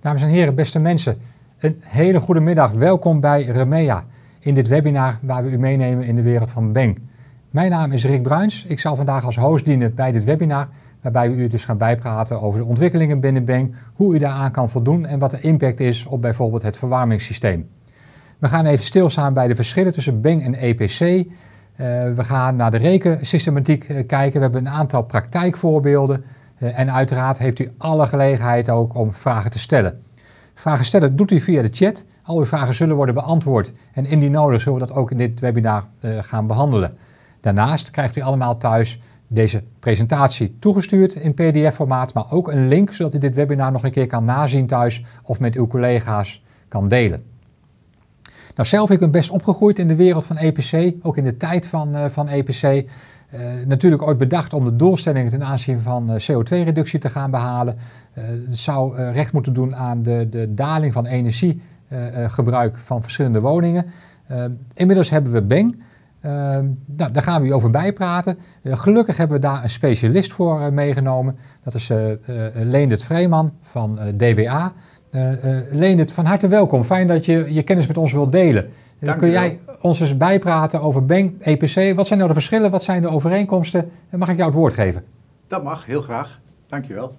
Dames en heren, beste mensen, een hele goede middag. Welkom bij Remea in dit webinar waar we u meenemen in de wereld van Beng. Mijn naam is Rick Bruins. Ik zal vandaag als host dienen bij dit webinar, waarbij we u dus gaan bijpraten over de ontwikkelingen binnen Beng, hoe u daaraan kan voldoen en wat de impact is op bijvoorbeeld het verwarmingssysteem. We gaan even stilstaan bij de verschillen tussen Beng en EPC. We gaan naar de rekensystematiek kijken. We hebben een aantal praktijkvoorbeelden. En uiteraard heeft u alle gelegenheid ook om vragen te stellen. Vragen stellen doet u via de chat. Al uw vragen zullen worden beantwoord. En indien nodig zullen we dat ook in dit webinar gaan behandelen. Daarnaast krijgt u allemaal thuis deze presentatie toegestuurd in PDF-formaat. Maar ook een link zodat u dit webinar nog een keer kan nazien thuis of met uw collega's kan delen. Nou, zelf ik ben best opgegroeid in de wereld van EPC, ook in de tijd van EPC. Natuurlijk ooit bedacht om de doelstellingen ten aanzien van CO2-reductie te gaan behalen. Het zou recht moeten doen aan de daling van energiegebruik van verschillende woningen. Inmiddels hebben we Beng. Daar gaan we u over bijpraten. Gelukkig hebben we daar een specialist voor meegenomen. Dat is Leendert Vreeman van DWA. Leendert, van harte welkom. Fijn dat je je kennis met ons wilt delen. Kun jij ons eens bijpraten over Beng, EPC? Wat zijn nou de verschillen? Wat zijn de overeenkomsten? Mag ik jou het woord geven? Dat mag, heel graag. Dankjewel.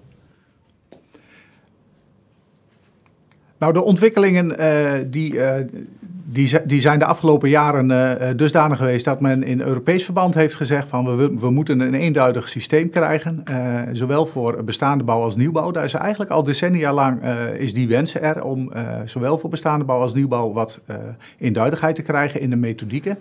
Nou, de ontwikkelingen die zijn de afgelopen jaren dusdanig geweest dat men in Europees verband heeft gezegd van we moeten een eenduidig systeem krijgen, zowel voor bestaande bouw als nieuwbouw. Daar is eigenlijk al decennia lang is die wens er om zowel voor bestaande bouw als nieuwbouw wat eenduidigheid te krijgen in de methodieken.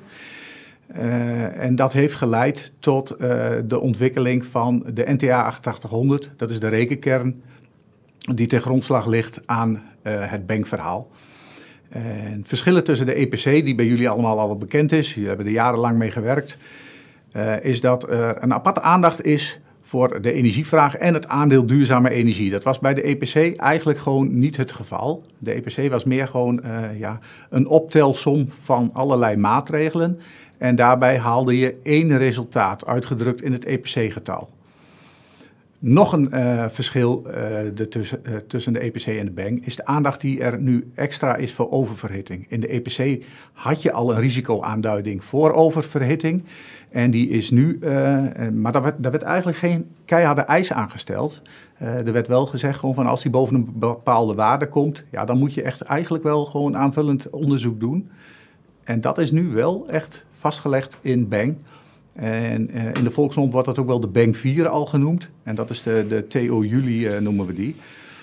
En dat heeft geleid tot de ontwikkeling van de NTA 8800, dat is de rekenkern die ten grondslag ligt aan het Beng-verhaal. En verschillen tussen de EPC, die bij jullie allemaal al wel bekend is, jullie hebben er jarenlang mee gewerkt, is dat er een aparte aandacht is voor de energievraag en het aandeel duurzame energie. Dat was bij de EPC eigenlijk gewoon niet het geval. De EPC was meer gewoon een optelsom van allerlei maatregelen en daarbij haalde je één resultaat, uitgedrukt in het EPC-getal. Nog een verschil tussen de EPC en de Beng is de aandacht die er nu extra is voor oververhitting. In de EPC had je al een risicoaanduiding voor oververhitting en die is nu, maar daar werd eigenlijk geen keiharde eis aangesteld. Er werd wel gezegd gewoon van als die boven een bepaalde waarde komt, ja, dan moet je echt eigenlijk wel gewoon aanvullend onderzoek doen. En dat is nu wel echt vastgelegd in Beng. En in de volksmond wordt dat ook wel de Beng 4 al genoemd. En dat is de TO Juli noemen we die.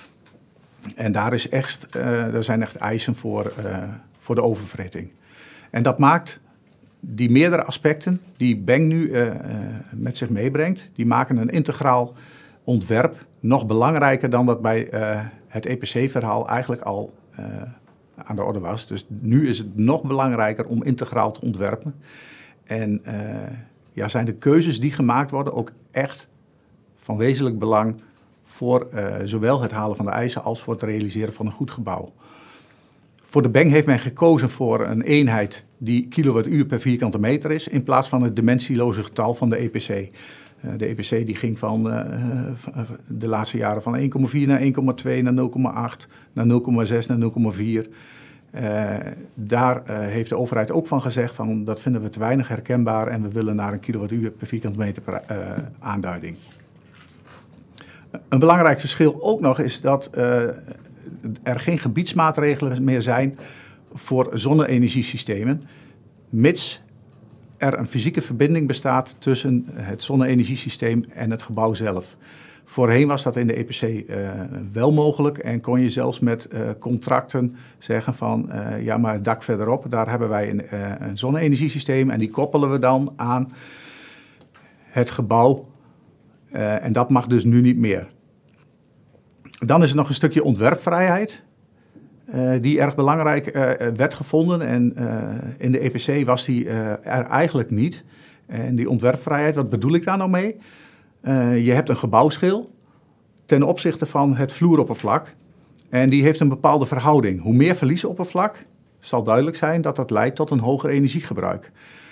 En daar zijn echt eisen voor de oververhitting. En dat maakt die meerdere aspecten die Beng nu met zich meebrengt, die maken een integraal ontwerp nog belangrijker dan dat bij het EPC-verhaal eigenlijk al aan de orde was. Dus nu is het nog belangrijker om integraal te ontwerpen. En zijn de keuzes die gemaakt worden ook echt van wezenlijk belang voor zowel het halen van de eisen als voor het realiseren van een goed gebouw. Voor de Beng heeft men gekozen voor een eenheid die kilowattuur per vierkante meter is in plaats van het dimensieloze getal van de EPC. De EPC die ging van de laatste jaren van 1,4 naar 1,2 naar 0,8 naar 0,6 naar 0,4. Daar heeft de overheid ook van gezegd van dat vinden we te weinig herkenbaar en we willen naar een kilowattuur per vierkante meter aanduiding. Een belangrijk verschil ook nog is dat er geen gebiedsmaatregelen meer zijn voor zonne-energiesystemen, mits er een fysieke verbinding bestaat tussen het zonne-energiesysteem en het gebouw zelf. Voorheen was dat in de EPC wel mogelijk en kon je zelfs met contracten zeggen van maar het dak verderop, daar hebben wij een zonne-energiesysteem en die koppelen we dan aan het gebouw en dat mag dus nu niet meer. Dan is er nog een stukje ontwerpvrijheid die erg belangrijk werd gevonden en in de EPC was die er eigenlijk niet. En die ontwerpvrijheid, wat bedoel ik daar nou mee? Je hebt een gebouwschil ten opzichte van het vloeroppervlak en die heeft een bepaalde verhouding. Hoe meer verliesoppervlak, zal duidelijk zijn dat dat leidt tot een hoger energiegebruik.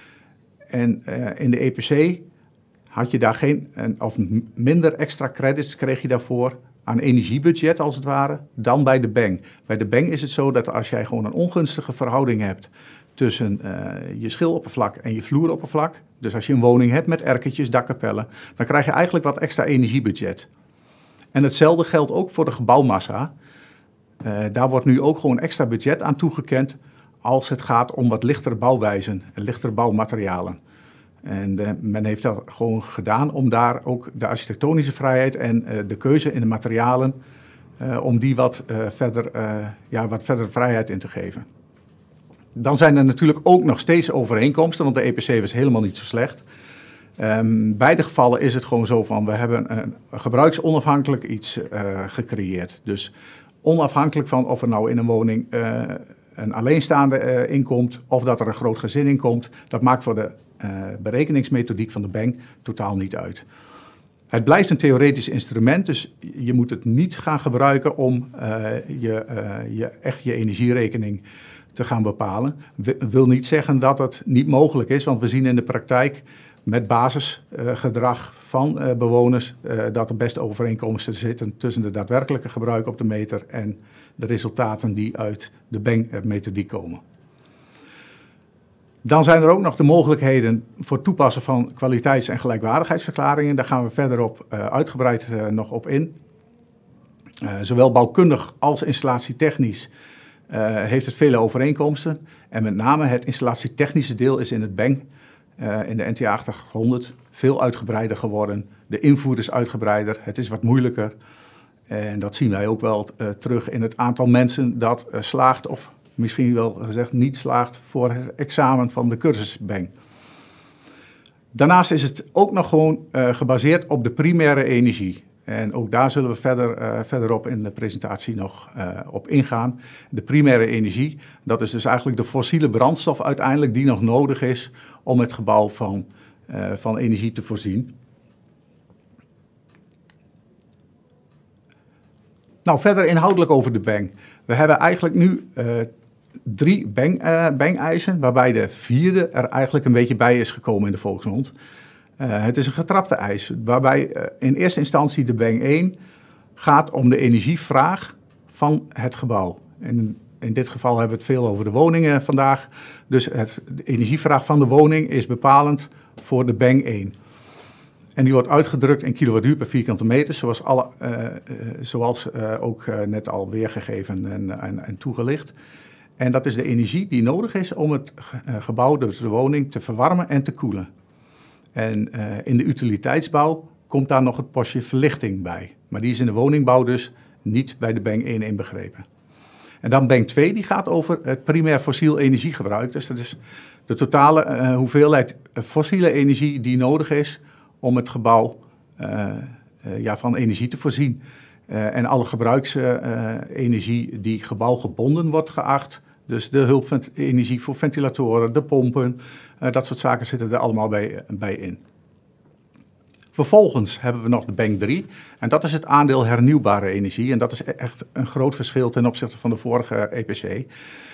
En in de EPC had je daar minder extra credits kreeg je daarvoor aan energiebudget als het ware dan bij de BEng. Bij de BEng is het zo dat als jij gewoon een ongunstige verhouding hebt tussen je schiloppervlak en je vloeroppervlak, dus als je een woning hebt met erkertjes, dakkapellen, dan krijg je eigenlijk wat extra energiebudget. En hetzelfde geldt ook voor de gebouwmassa. Daar wordt nu ook gewoon extra budget aan toegekend als het gaat om wat lichtere bouwwijzen en lichtere bouwmaterialen. En men heeft dat gewoon gedaan om daar ook de architectonische vrijheid en de keuze in de materialen, om die wat verder vrijheid in te geven. Dan zijn er natuurlijk ook nog steeds overeenkomsten, want de EPC was helemaal niet zo slecht. Beide gevallen is het gewoon zo van, we hebben een gebruiksonafhankelijk iets gecreëerd. Dus onafhankelijk van of er nou in een woning een alleenstaande inkomt of dat er een groot gezin inkomt, dat maakt voor de berekeningsmethodiek van de BEng totaal niet uit. Het blijft een theoretisch instrument, dus je moet het niet gaan gebruiken om je energierekening te gaan bepalen. Wil niet zeggen dat het niet mogelijk is, want we zien in de praktijk met basisgedrag van bewoners dat er best overeenkomsten zitten tussen de daadwerkelijke gebruik op de meter en de resultaten die uit de BEng-methodiek komen. Dan zijn er ook nog de mogelijkheden voor het toepassen van kwaliteits- en gelijkwaardigheidsverklaringen. Daar gaan we verderop uitgebreid nog op in. Zowel bouwkundig als installatietechnisch heeft het vele overeenkomsten. En met name het installatietechnische deel is in het BEng, in de NTA 800, veel uitgebreider geworden. De invoer is uitgebreider, het is wat moeilijker. En dat zien wij ook wel terug in het aantal mensen dat slaagt of misschien wel gezegd niet slaagt voor het examen van de cursus BEng. Daarnaast is het ook nog gewoon gebaseerd op de primaire energie. En ook daar zullen we verderop in de presentatie nog op ingaan. De primaire energie, dat is dus eigenlijk de fossiele brandstof uiteindelijk die nog nodig is om het gebouw van energie te voorzien. Nou, verder inhoudelijk over de BEng. We hebben eigenlijk nu 3 BEng-eisen, waarbij de 4e er eigenlijk een beetje bij is gekomen in de volksmond. Het is een getrapte eis, waarbij in eerste instantie de BEng 1 gaat om de energievraag van het gebouw. En in dit geval hebben we het veel over de woningen vandaag. Dus de energievraag van de woning is bepalend voor de BEng 1. En die wordt uitgedrukt in kilowattuur per vierkante meter, zoals ook net al weergegeven en toegelicht. En dat is de energie die nodig is om het gebouw, dus de woning, te verwarmen en te koelen. En in de utiliteitsbouw komt daar nog het postje verlichting bij. Maar die is in de woningbouw dus niet bij de BEng 1 inbegrepen. En dan BEng 2, die gaat over het primair fossiel energiegebruik. Dus dat is de totale hoeveelheid fossiele energie die nodig is om het gebouw van energie te voorzien. En alle gebruiksenergie die gebouwgebonden wordt geacht. Dus de hulpenergie voor ventilatoren, de pompen, dat soort zaken zitten er allemaal bij in. Vervolgens hebben we nog de BEng 3 en dat is het aandeel hernieuwbare energie. En dat is echt een groot verschil ten opzichte van de vorige EPC.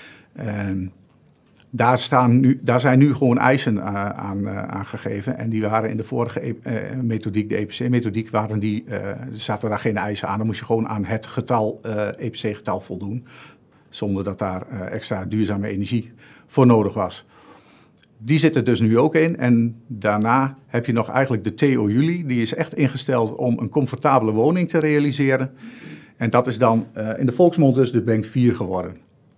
Daar zijn nu gewoon eisen aan gegeven en die waren in de vorige methodiek, de EPC-methodiek, zaten daar geen eisen aan. Dan moest je gewoon aan het getal, EPC-getal voldoen, zonder dat daar extra duurzame energie voor nodig was. Die zit er dus nu ook in en daarna heb je nog eigenlijk de TO Juli, die is echt ingesteld om een comfortabele woning te realiseren. En dat is dan in de volksmond dus de BEng 4 geworden.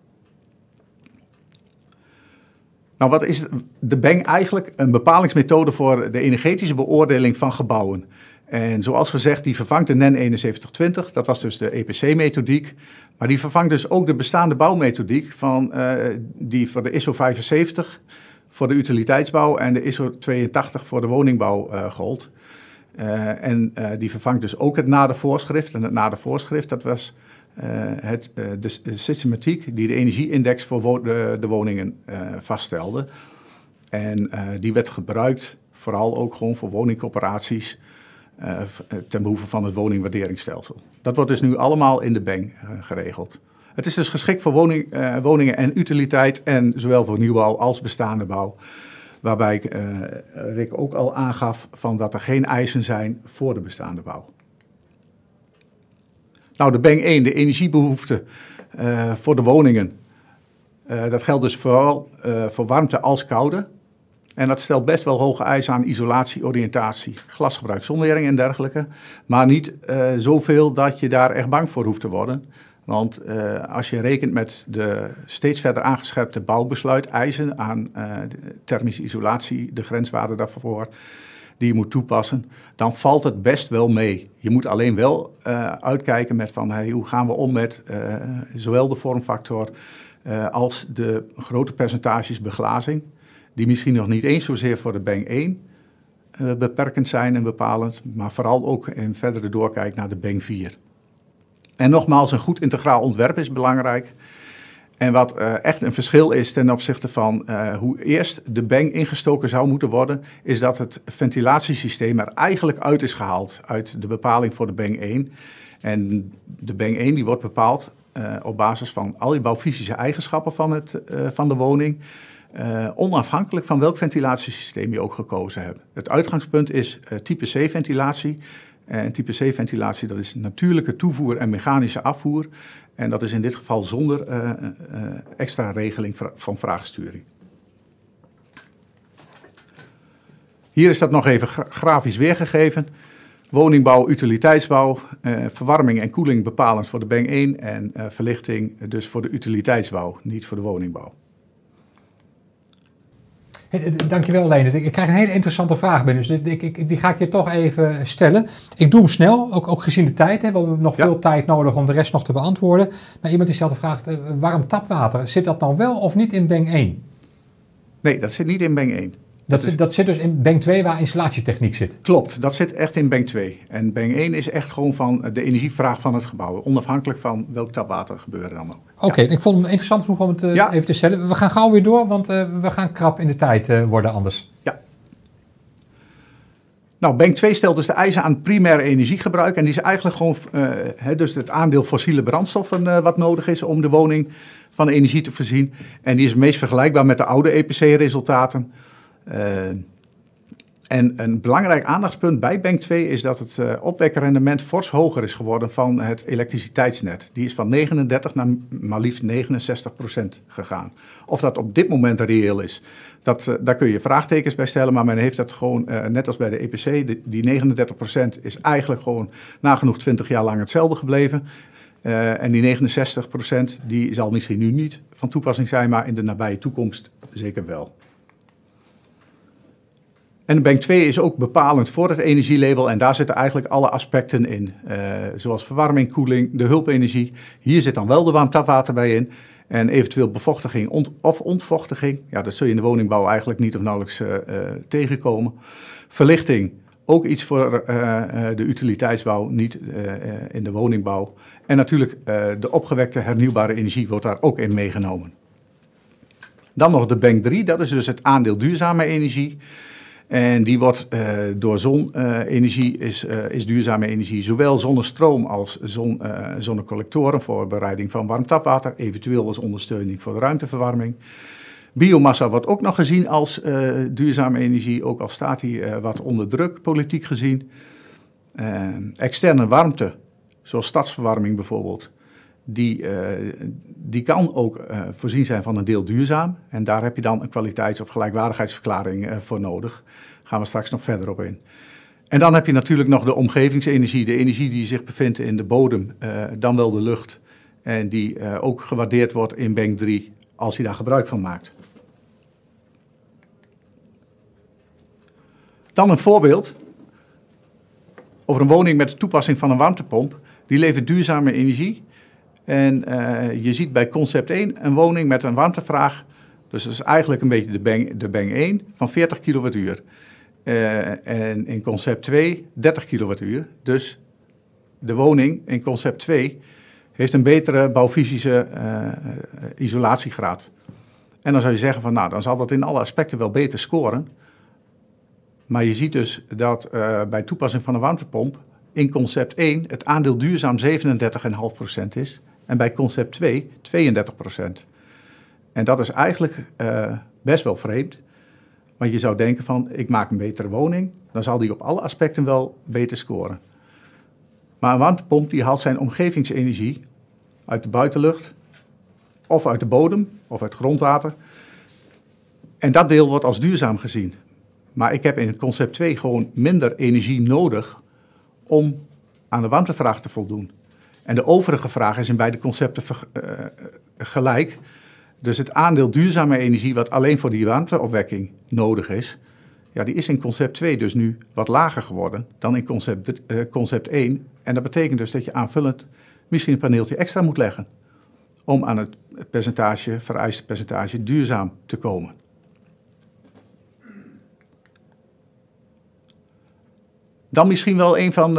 Nou, wat is de BEng eigenlijk? Een bepalingsmethode voor de energetische beoordeling van gebouwen. En zoals gezegd, die vervangt de NEN 7120, dat was dus de EPC-methodiek. Maar die vervangt dus ook de bestaande bouwmethodiek die voor de ISO 75 voor de utiliteitsbouw en de ISO 82 voor de woningbouw gold. Die vervangt dus ook het nadervoorschrift. En het nadervoorschrift, dat was de systematiek die de energieindex voor de woningen vaststelde. En die werd gebruikt vooral ook gewoon voor woningcorporaties ten behoeve van het woningwaarderingsstelsel. Dat wordt dus nu allemaal in de BEng geregeld. Het is dus geschikt voor woningen en utiliteit en zowel voor nieuwbouw als bestaande bouw. Waarbij Rick ook al aangaf van dat er geen eisen zijn voor de bestaande bouw. Nou, de Bank 1, de energiebehoefte voor de woningen. Dat geldt dus vooral voor warmte als koude. En dat stelt best wel hoge eisen aan isolatie, oriëntatie, glasgebruik, zonwering en dergelijke. Maar niet zoveel dat je daar echt bang voor hoeft te worden. Want als je rekent met de steeds verder aangescherpte bouwbesluiteisen aan thermische isolatie, de grenswaarden daarvoor die je moet toepassen, dan valt het best wel mee. Je moet alleen wel uitkijken met van hoe gaan we om met zowel de vormfactor als de grote percentages beglazing, die misschien nog niet eens zozeer voor de Bank 1 beperkend zijn en bepalend, maar vooral ook in verdere doorkijk naar de Bank 4. En nogmaals, een goed integraal ontwerp is belangrijk. En wat echt een verschil is ten opzichte van hoe eerst de Bank ingestoken zou moeten worden, is dat het ventilatiesysteem er eigenlijk uit is gehaald uit de bepaling voor de Bank 1. En de Bank 1 die wordt bepaald op basis van al die bouwfysische eigenschappen van de woning, onafhankelijk van welk ventilatiesysteem je ook gekozen hebt. Het uitgangspunt is type C-ventilatie. En type C-ventilatie, dat is natuurlijke toevoer en mechanische afvoer. En dat is in dit geval zonder extra regeling van vraagsturing. Hier is dat nog even grafisch weergegeven. Woningbouw, utiliteitsbouw, verwarming en koeling bepalend voor de Bank 1 en verlichting dus voor de utiliteitsbouw, niet voor de woningbouw. Dankjewel, Leendert. Ik krijg een hele interessante vraag binnen, dus die ga ik je toch even stellen. Ik doe hem snel, ook gezien de tijd. Hè. We hebben nog veel tijd nodig om de rest nog te beantwoorden. Maar iemand die stelt de vraag, warm tapwater, zit dat nou wel of niet in Bank 1? Nee, dat zit niet in Bank 1. Dat zit dus in Bank 2 waar installatietechniek zit? Klopt, dat zit echt in Bank 2. En Bank 1 is echt gewoon van de energievraag van het gebouw. Onafhankelijk van welk tapwater gebeuren dan ook. Oké, ik vond het interessant genoeg om het even te stellen. We gaan gauw weer door, want we gaan krap in de tijd worden anders. Ja. Nou, Bank 2 stelt dus de eisen aan primaire energiegebruik. En die is eigenlijk gewoon dus het aandeel fossiele brandstoffen wat nodig is om de woning van energie te voorzien. En die is het meest vergelijkbaar met de oude EPC-resultaten. En een belangrijk aandachtspunt bij Bank 2 is dat het opwekkerrendement fors hoger is geworden van het elektriciteitsnet. Die is van 39 naar maar liefst 69% gegaan. Of dat op dit moment reëel is, daar kun je vraagtekens bij stellen, maar men heeft dat gewoon, net als bij de EPC, die 39% is eigenlijk gewoon nagenoeg 20 jaar lang hetzelfde gebleven. En die 69% die zal misschien nu niet van toepassing zijn, maar in de nabije toekomst zeker wel. En de Bank 2 is ook bepalend voor het energielabel en daar zitten eigenlijk alle aspecten in. Zoals verwarming, koeling, de hulpenergie. Hier zit dan wel de warm tapwater bij in. En eventueel bevochtiging of ontvochtiging. Ja, dat zul je in de woningbouw eigenlijk niet of nauwelijks tegenkomen. Verlichting, ook iets voor de utiliteitsbouw, niet in de woningbouw. En natuurlijk de opgewekte hernieuwbare energie wordt daar ook in meegenomen. Dan nog de Bank 3, dat is dus het aandeel duurzame energie. En die wordt door zonne-energie, is duurzame energie, zowel zonnestroom als zonnecollectoren voor bereiding van warm tapwater, eventueel als ondersteuning voor de ruimteverwarming. Biomassa wordt ook nog gezien als duurzame energie, ook al staat die wat onder druk, politiek gezien. Externe warmte, zoals stadsverwarming bijvoorbeeld, die kan ook voorzien zijn van een deel duurzaam. En daar heb je dan een kwaliteits- of gelijkwaardigheidsverklaring voor nodig. Daar gaan we straks nog verder op in. En dan heb je natuurlijk nog de omgevingsenergie, de energie die zich bevindt in de bodem, dan wel de lucht. En die ook gewaardeerd wordt in Bank 3 als je daar gebruik van maakt. Dan een voorbeeld over een woning met de toepassing van een warmtepomp. Die levert duurzame energie. En je ziet bij concept 1 een woning met een warmtevraag. Dus dat is eigenlijk een beetje de Bank 1 van 40 kilowattuur. En in concept 2 30 kilowattuur. Dus de woning in concept 2 heeft een betere bouwfysische isolatiegraad. En dan zou je zeggen van nou, dan zal dat in alle aspecten wel beter scoren. Maar je ziet dus dat bij toepassing van een warmtepomp in concept 1 het aandeel duurzaam 37,5% is. En bij concept 2 32%. En dat is eigenlijk best wel vreemd. Want je zou denken van ik maak een betere woning. Dan zal die op alle aspecten wel beter scoren. Maar een warmtepomp die haalt zijn omgevingsenergie uit de buitenlucht, of uit de bodem, of uit grondwater. En dat deel wordt als duurzaam gezien. Maar ik heb in concept 2 gewoon minder energie nodig om aan de warmtevraag te voldoen. En de overige vraag is in beide concepten gelijk. Dus het aandeel duurzame energie wat alleen voor die warmteopwekking nodig is, ja, die is in concept 2 dus nu wat lager geworden dan in concept 1. En dat betekent dus dat je aanvullend misschien een paneeltje extra moet leggen om aan het vereiste percentage duurzaam te komen. Dan misschien wel een van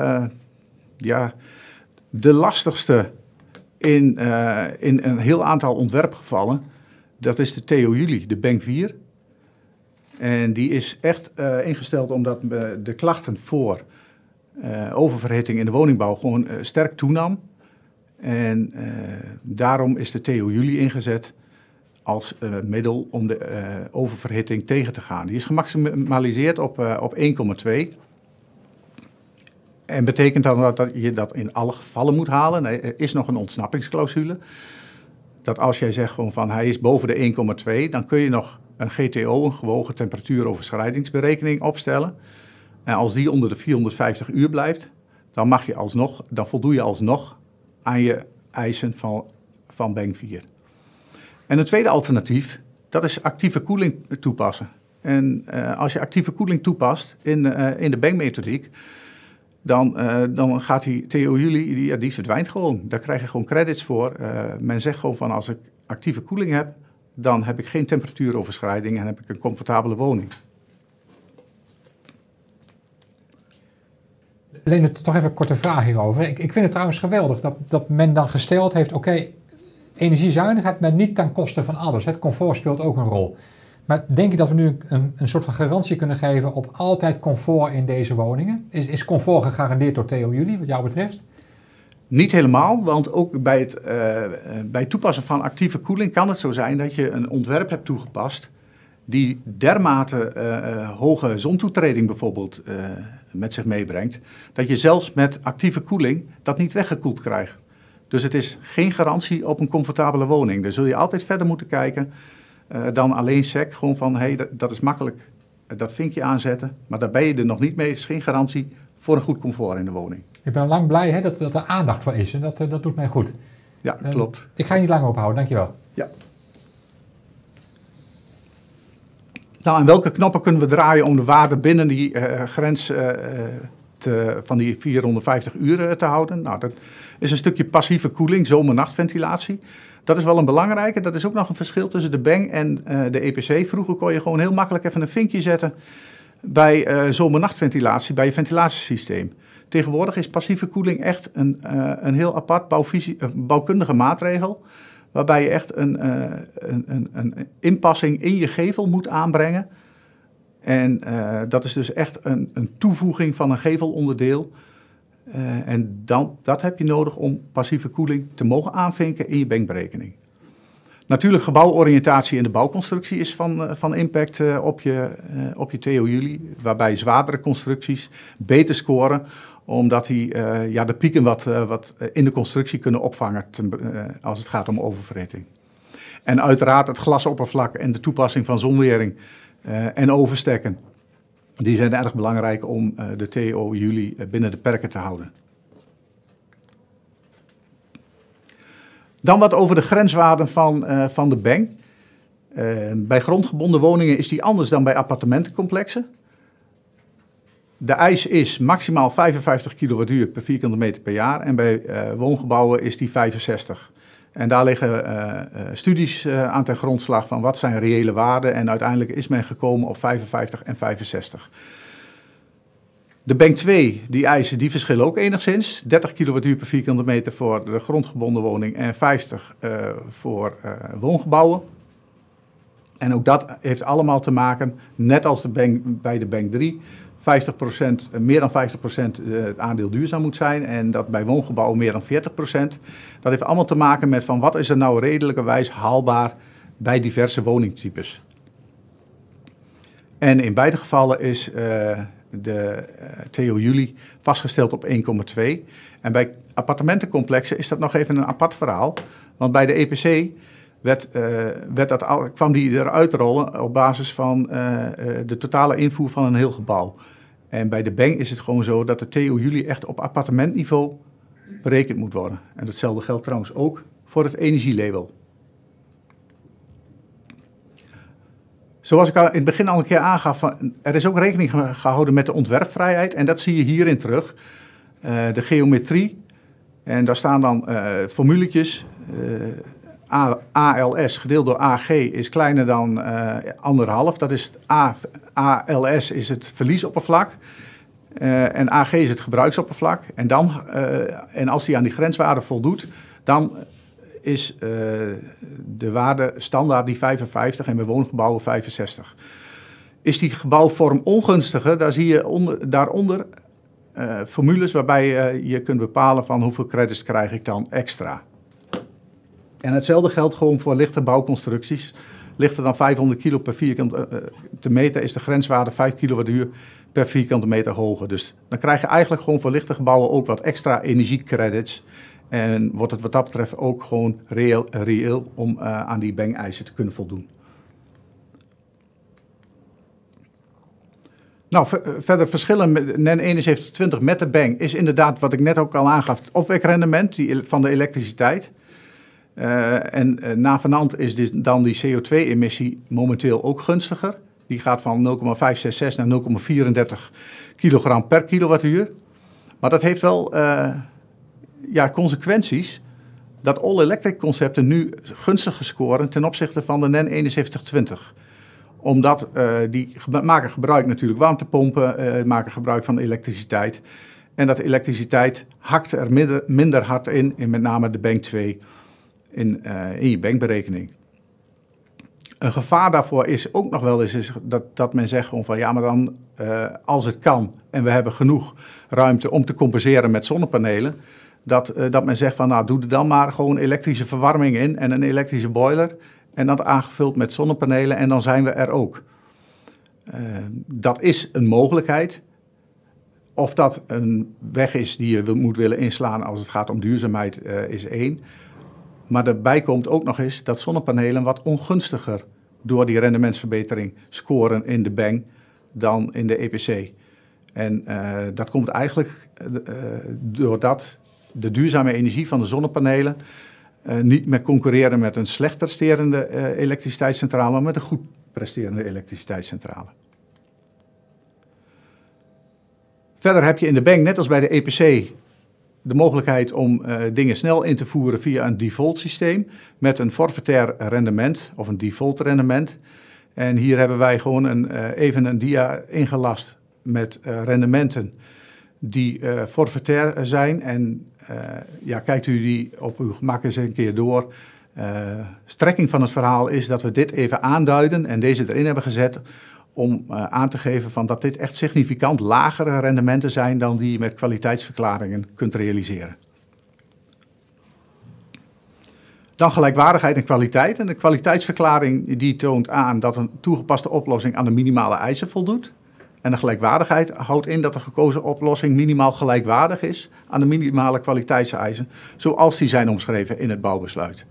de lastigste in een heel aantal ontwerpgevallen. Dat is de Theo Juli, de Bank 4. En die is echt ingesteld omdat de klachten voor oververhitting in de woningbouw gewoon sterk toenam. En daarom is de Theo Juli ingezet als middel om de oververhitting tegen te gaan. Die is gemaximaliseerd op 1,2. En betekent dan dat je dat in alle gevallen moet halen. Nee, er is nog een ontsnappingsclausule. Dat als jij zegt gewoon van hij is boven de 1,2, dan kun je nog een GTO, een gewogen temperatuuroverschrijdingsberekening, opstellen. En als die onder de 450 uur blijft, dan voldoe je alsnog aan je eisen van Bank 4. En een tweede alternatief, dat is actieve koeling toepassen. En als je actieve koeling toepast in de Bank-methodiek, dan gaat die Theo Juli, die verdwijnt gewoon. Daar krijg je gewoon credits voor. Men zegt gewoon van als ik actieve koeling heb, dan heb ik geen temperatuuroverschrijding en heb ik een comfortabele woning. Alleen toch even een korte vraag hierover. Ik vind het trouwens geweldig dat men dan gesteld heeft, oké, energiezuinigheid, maar niet ten koste van alles. Het comfort speelt ook een rol. Maar denk je dat we nu een soort van garantie kunnen geven op altijd comfort in deze woningen? Is comfort gegarandeerd door Theo Juli, wat jou betreft? Niet helemaal, want ook bij het toepassen van actieve koeling kan het zo zijn dat je een ontwerp hebt toegepast die dermate hoge zontoetreding bijvoorbeeld met zich meebrengt, dat je zelfs met actieve koeling dat niet weggekoeld krijgt. Dus het is geen garantie op een comfortabele woning. Daar zul je altijd verder moeten kijken dan alleen SEC. Gewoon van, dat is makkelijk, dat vinkje aanzetten, maar daar ben je er nog niet mee. Het is geen garantie voor een goed comfort in de woning. Ik ben al lang blij dat er aandacht voor is en dat doet mij goed. Ja, klopt. Ik ga je niet langer ophouden, dankjewel. Ja. Nou, en welke knoppen kunnen we draaien om de waarde binnen die grens van die 450 uur te houden? Nou, dat is een stukje passieve koeling, zomer-nachtventilatie. Dat is wel een belangrijke. Dat is ook nog een verschil tussen de BENG en de EPC. Vroeger kon je gewoon heel makkelijk even een vinkje zetten bij zomer-nachtventilatie, bij je ventilatiesysteem. Tegenwoordig is passieve koeling echt een heel apart bouwkundige maatregel, waarbij je echt een inpassing in je gevel moet aanbrengen. En dat is dus echt een toevoeging van een gevelonderdeel. En dat heb je nodig om passieve koeling te mogen aanvinken in je bankberekening. Natuurlijk, gebouworiëntatie in de bouwconstructie is van impact op je Theo Juli, waarbij zwaardere constructies beter scoren, omdat die de pieken wat in de constructie kunnen opvangen als het gaat om oververhitting. En uiteraard het glasoppervlak en de toepassing van zonwering en overstekken, die zijn erg belangrijk om de Theo Juli binnen de perken te houden. Dan wat over de grenswaarden van de BENG. Bij grondgebonden woningen is die anders dan bij appartementencomplexen. De eis is maximaal 55 kilowattuur per vierkante meter per jaar en bij woongebouwen is die 65. En daar liggen studies aan ten grondslag van wat zijn reële waarden en uiteindelijk is men gekomen op 55 en 65. De BENG 2, die eisen, die verschillen ook enigszins. 30 kilowattuur per vierkante meter voor de grondgebonden woning en 50 voor woongebouwen. En ook dat heeft allemaal te maken, net als bij de BENG 3, 50%, meer dan 50% het aandeel duurzaam moet zijn en dat bij woongebouwen meer dan 40%. Dat heeft allemaal te maken met van wat is er nou redelijkerwijs haalbaar bij diverse woningtypes. En in beide gevallen is de TO Juli vastgesteld op 1,2. En bij appartementencomplexen is dat nog even een apart verhaal. Want bij de EPC kwam die eruit rollen op basis van de totale invoer van een heel gebouw. En bij de BEng is het gewoon zo dat de TO Juli echt op appartementniveau berekend moet worden. En datzelfde geldt trouwens ook voor het energielabel. Zoals ik al in het begin al een keer aangaf, er is ook rekening gehouden met de ontwerpvrijheid. En dat zie je hierin terug. De geometrie. En daar staan dan formuletjes. ALS gedeeld door AG is kleiner dan 1,5. Dat is ALS is het verliesoppervlak. En AG is het gebruiksoppervlak. En als die aan die grenswaarde voldoet, dan is de waarde standaard die 55 en bij woongebouwen 65. Is die gebouwvorm ongunstiger, dan zie je daaronder formules waarbij je kunt bepalen van hoeveel credits krijg ik dan extra. En hetzelfde geldt gewoon voor lichte bouwconstructies. Lichter dan 500 kilo per vierkante meter is de grenswaarde 5 kilowattuur per vierkante meter hoger. Dus dan krijg je eigenlijk gewoon voor lichte gebouwen ook wat extra energiecredits. En wordt het wat dat betreft ook gewoon reëel om aan die BEng-eisen te kunnen voldoen. Nou, verder verschillen met NEN 7120 met de BEng is inderdaad wat ik net ook al aangaf, het opwekrendement van de elektriciteit. Navenant is dan die CO2-emissie momenteel ook gunstiger. Die gaat van 0,566 naar 0,34 kilogram per kilowattuur. Maar dat heeft wel consequenties dat all-electric concepten nu gunstiger scoren ten opzichte van de NEN 7120. Omdat die maken gebruik natuurlijk warmtepompen, maken gebruik van elektriciteit. En dat elektriciteit hakt er minder hard in met name de BEng 2 in je BEng-berekening. Een gevaar daarvoor is ook nog wel eens dat men zegt gewoon van ja, maar dan als het kan en we hebben genoeg ruimte om te compenseren met zonnepanelen, dat men zegt van nou doe er dan maar gewoon elektrische verwarming in en een elektrische boiler en dat aangevuld met zonnepanelen en dan zijn we er ook. Dat is een mogelijkheid. Of dat een weg is die je moet willen inslaan als het gaat om duurzaamheid is één. Maar daarbij komt ook nog eens dat zonnepanelen wat ongunstiger door die rendementsverbetering scoren in de BEng dan in de EPC. En dat komt eigenlijk doordat de duurzame energie van de zonnepanelen niet meer concurreren met een slecht presterende elektriciteitscentrale, maar met een goed presterende elektriciteitscentrale. Verder heb je in de BEng, net als bij de EPC, de mogelijkheid om dingen snel in te voeren via een default systeem met een forfaitair rendement of een default rendement. En hier hebben wij gewoon even een dia ingelast met rendementen die forfaitair zijn. En kijkt u die op uw gemak eens een keer door. Strekking van het verhaal is dat we dit even aanduiden en deze erin hebben gezet om aan te geven van dat dit echt significant lagere rendementen zijn dan die je met kwaliteitsverklaringen kunt realiseren. Dan gelijkwaardigheid en kwaliteit. En de kwaliteitsverklaring die toont aan dat een toegepaste oplossing aan de minimale eisen voldoet. En de gelijkwaardigheid houdt in dat de gekozen oplossing minimaal gelijkwaardig is aan de minimale kwaliteitseisen, zoals die zijn omschreven in het bouwbesluit.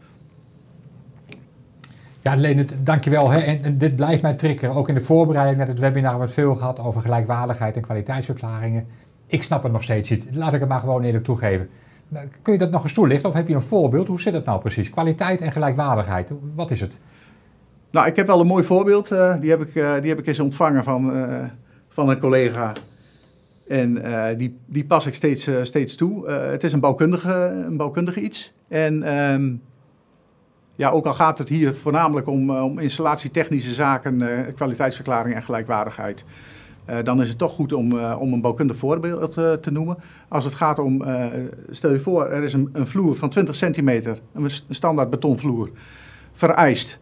Ja, Leendert, dankjewel. En dit blijft mij triggeren. Ook in de voorbereiding naar het webinar hebben we het veel gehad over gelijkwaardigheid en kwaliteitsverklaringen. Ik snap het nog steeds niet. Laat ik het maar gewoon eerlijk toegeven. Kun je dat nog eens toelichten of heb je een voorbeeld? Hoe zit het nou precies? Kwaliteit en gelijkwaardigheid, wat is het? Nou, ik heb wel een mooi voorbeeld. Die heb ik eens ontvangen van een collega. En die pas ik steeds toe. Het is een bouwkundige iets. En ook al gaat het hier voornamelijk om installatietechnische zaken, kwaliteitsverklaring en gelijkwaardigheid, dan is het toch goed om een bouwkundig voorbeeld te noemen. Als het gaat om, stel je voor, er is een vloer van 20 centimeter, een standaard betonvloer, vereist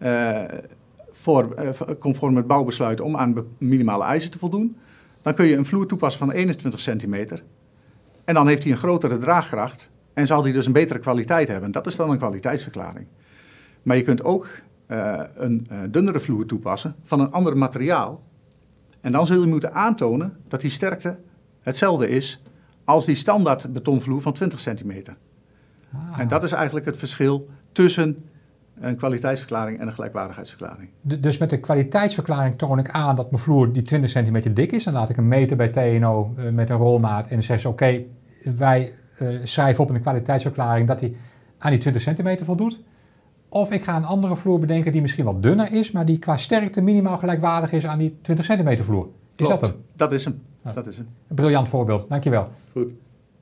conform het bouwbesluit om aan minimale eisen te voldoen. Dan kun je een vloer toepassen van 21 centimeter en dan heeft hij een grotere draagkracht en zal hij dus een betere kwaliteit hebben. Dat is dan een kwaliteitsverklaring. Maar je kunt ook een dunnere vloer toepassen van een ander materiaal En dan zul je moeten aantonen dat die sterkte hetzelfde is als die standaard betonvloer van 20 centimeter. En dat is eigenlijk het verschil tussen een kwaliteitsverklaring en een gelijkwaardigheidsverklaring. Dus met de kwaliteitsverklaring toon ik aan dat mijn vloer die 20 centimeter dik is. Dan laat ik hem meten bij TNO met een rolmaat en dan zeggen ze oké, wij schrijven op in de kwaliteitsverklaring dat hij aan die 20 centimeter voldoet. Of ik ga een andere vloer bedenken die misschien wat dunner is, maar die qua sterkte minimaal gelijkwaardig is aan die 20 centimeter vloer. Is Klopt. dat hem? Dat is hem. Ja. Dat is hem. Een briljant voorbeeld, dankjewel. Goed.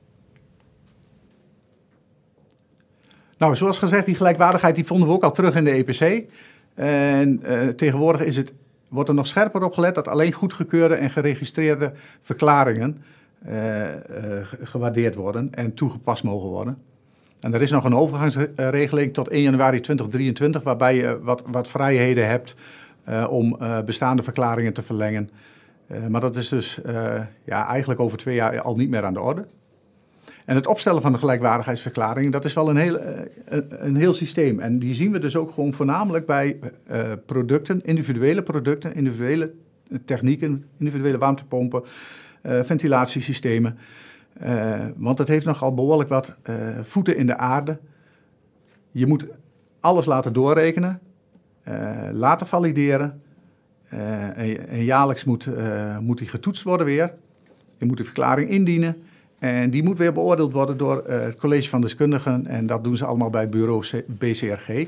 Nou, zoals gezegd, die gelijkwaardigheid die vonden we ook al terug in de EPC. En tegenwoordig wordt er nog scherper op gelet dat alleen goedgekeurde en geregistreerde verklaringen gewaardeerd worden en toegepast mogen worden. En er is nog een overgangsregeling tot 1 januari 2023, waarbij je wat vrijheden hebt om bestaande verklaringen te verlengen. Maar dat is dus eigenlijk over 2 jaar al niet meer aan de orde. En het opstellen van de gelijkwaardigheidsverklaring, dat is wel een heel systeem. En die zien we dus ook gewoon voornamelijk bij producten, individuele technieken, individuele warmtepompen, ventilatiesystemen. Want het heeft nogal behoorlijk wat voeten in de aarde. Je moet alles laten doorrekenen, laten valideren. En jaarlijks moet die getoetst worden weer. Je moet de verklaring indienen. En die moet weer beoordeeld worden door het college van deskundigen. En dat doen ze allemaal bij bureau BCRG.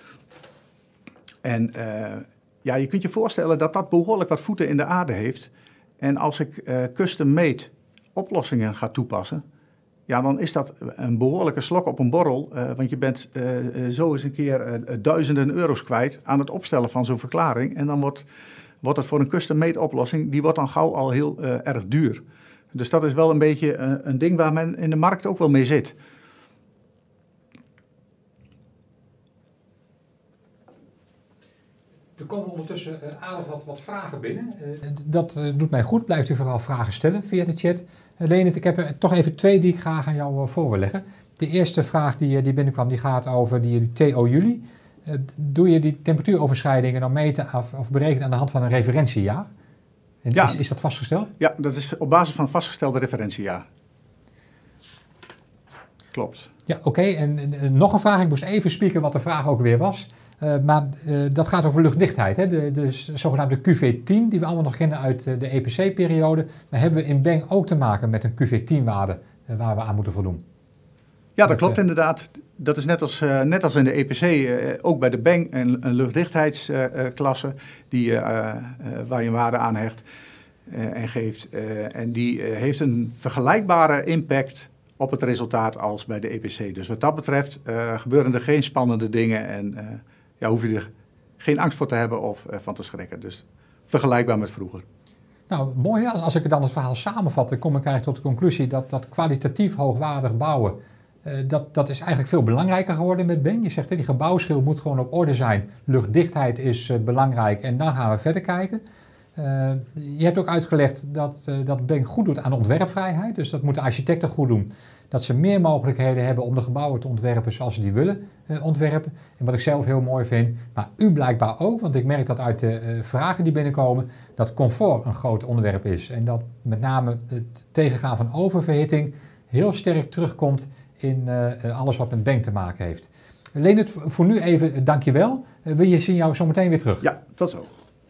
En je kunt je voorstellen dat dat behoorlijk wat voeten in de aarde heeft. En als ik custom-made oplossingen ga toepassen, ja, dan is dat een behoorlijke slok op een borrel. Want je bent zo eens een keer duizenden euro's kwijt aan het opstellen van zo'n verklaring. En dan wordt het voor een custom-made oplossing, die wordt dan gauw al heel erg duur. Dus dat is wel een beetje een ding waar men in de markt ook wel mee zit. Er komen ondertussen aardig wat vragen binnen. Dat doet mij goed. Blijft u vooral vragen stellen via de chat. Leendert, ik heb er toch even 2 die ik graag aan jou voor wil leggen. De eerste vraag die binnenkwam, die gaat over die TO juli. Doe je die temperatuuroverschrijdingen dan meten of berekenen aan de hand van een referentiejaar? En Ja. Is dat vastgesteld? Ja, dat is op basis van vastgestelde referentiejaar. Klopt. Ja, oké. En nog een vraag. Ik moest even spieken wat de vraag ook weer was. Maar dat gaat over luchtdichtheid. Hè? De zogenaamde QV10, die we allemaal nog kennen uit de EPC-periode. Maar hebben we in Beng ook te maken met een QV10-waarde waar we aan moeten voldoen? Ja, dat klopt inderdaad. Dat is net als in de EPC, ook bij de Beng een luchtdichtheidsklasse waar je een waarde aan hecht en geeft. En die heeft een vergelijkbare impact op het resultaat als bij de EPC. Dus wat dat betreft gebeuren er geen spannende dingen en hoef je er geen angst voor te hebben of van te schrikken. Dus vergelijkbaar met vroeger. Nou, mooi. Ja. Als ik dan het verhaal samenvat, dan kom ik eigenlijk tot de conclusie dat kwalitatief hoogwaardig bouwen, dat is eigenlijk veel belangrijker geworden met Beng. Je zegt, die gebouwschil moet gewoon op orde zijn. Luchtdichtheid is belangrijk en dan gaan we verder kijken. Je hebt ook uitgelegd dat Beng goed doet aan ontwerpvrijheid. Dus dat moeten architecten goed doen. Dat ze meer mogelijkheden hebben om de gebouwen te ontwerpen zoals ze die willen ontwerpen. En wat ik zelf heel mooi vind, maar u blijkbaar ook, want ik merk dat uit de vragen die binnenkomen, dat comfort een groot onderwerp is. En dat met name het tegengaan van oververhitting heel sterk terugkomt in alles wat met Beng te maken heeft. Leendert, voor nu even dankjewel. We zien jou zo meteen weer terug. Ja, tot zo.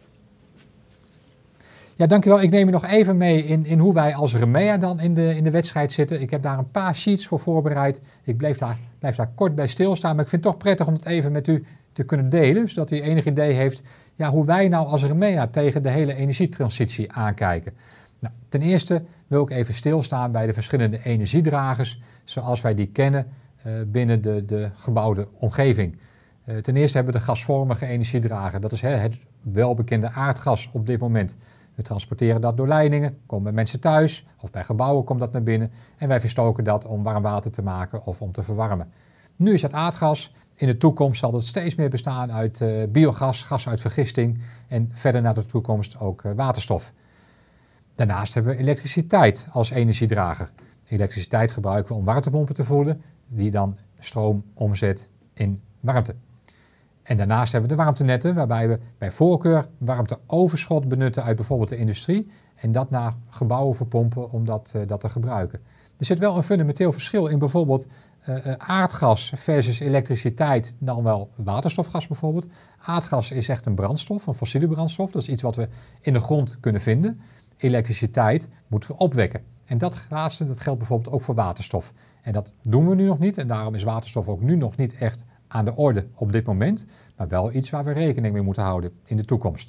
Ja, dankjewel. Ik neem je nog even mee in hoe wij als Remea dan in de wedstrijd zitten. Ik heb daar een paar sheets voor voorbereid. Ik blijf daar kort bij stilstaan, maar ik vind het toch prettig om het even met u te kunnen delen, zodat u enig idee heeft hoe wij nou als Remea tegen de hele energietransitie aankijken. Nou, ten eerste wil ik even stilstaan bij de verschillende energiedragers, zoals wij die kennen binnen de gebouwde omgeving. Ten eerste hebben we de gasvormige energiedrager. Dat is het welbekende aardgas op dit moment. We transporteren dat door leidingen, komen bij mensen thuis of bij gebouwen komt dat naar binnen en wij verstoken dat om warm water te maken of om te verwarmen. Nu is dat aardgas, in de toekomst zal het steeds meer bestaan uit biogas, gas uit vergisting en verder naar de toekomst ook waterstof. Daarnaast hebben we elektriciteit als energiedrager. Elektriciteit gebruiken we om warmtepompen te voeden, die dan stroom omzet in warmte. En daarnaast hebben we de warmtenetten, waarbij we bij voorkeur warmteoverschot benutten uit bijvoorbeeld de industrie en dat naar gebouwen verpompen om dat te gebruiken. Er zit wel een fundamenteel verschil in bijvoorbeeld aardgas versus elektriciteit, dan wel waterstofgas bijvoorbeeld. Aardgas is echt een brandstof, een fossiele brandstof. Dat is iets wat we in de grond kunnen vinden. Elektriciteit moeten we opwekken. En dat laatste, dat geldt bijvoorbeeld ook voor waterstof. En dat doen we nu nog niet en daarom is waterstof ook nu nog niet echt aan de orde op dit moment. Maar wel iets waar we rekening mee moeten houden in de toekomst.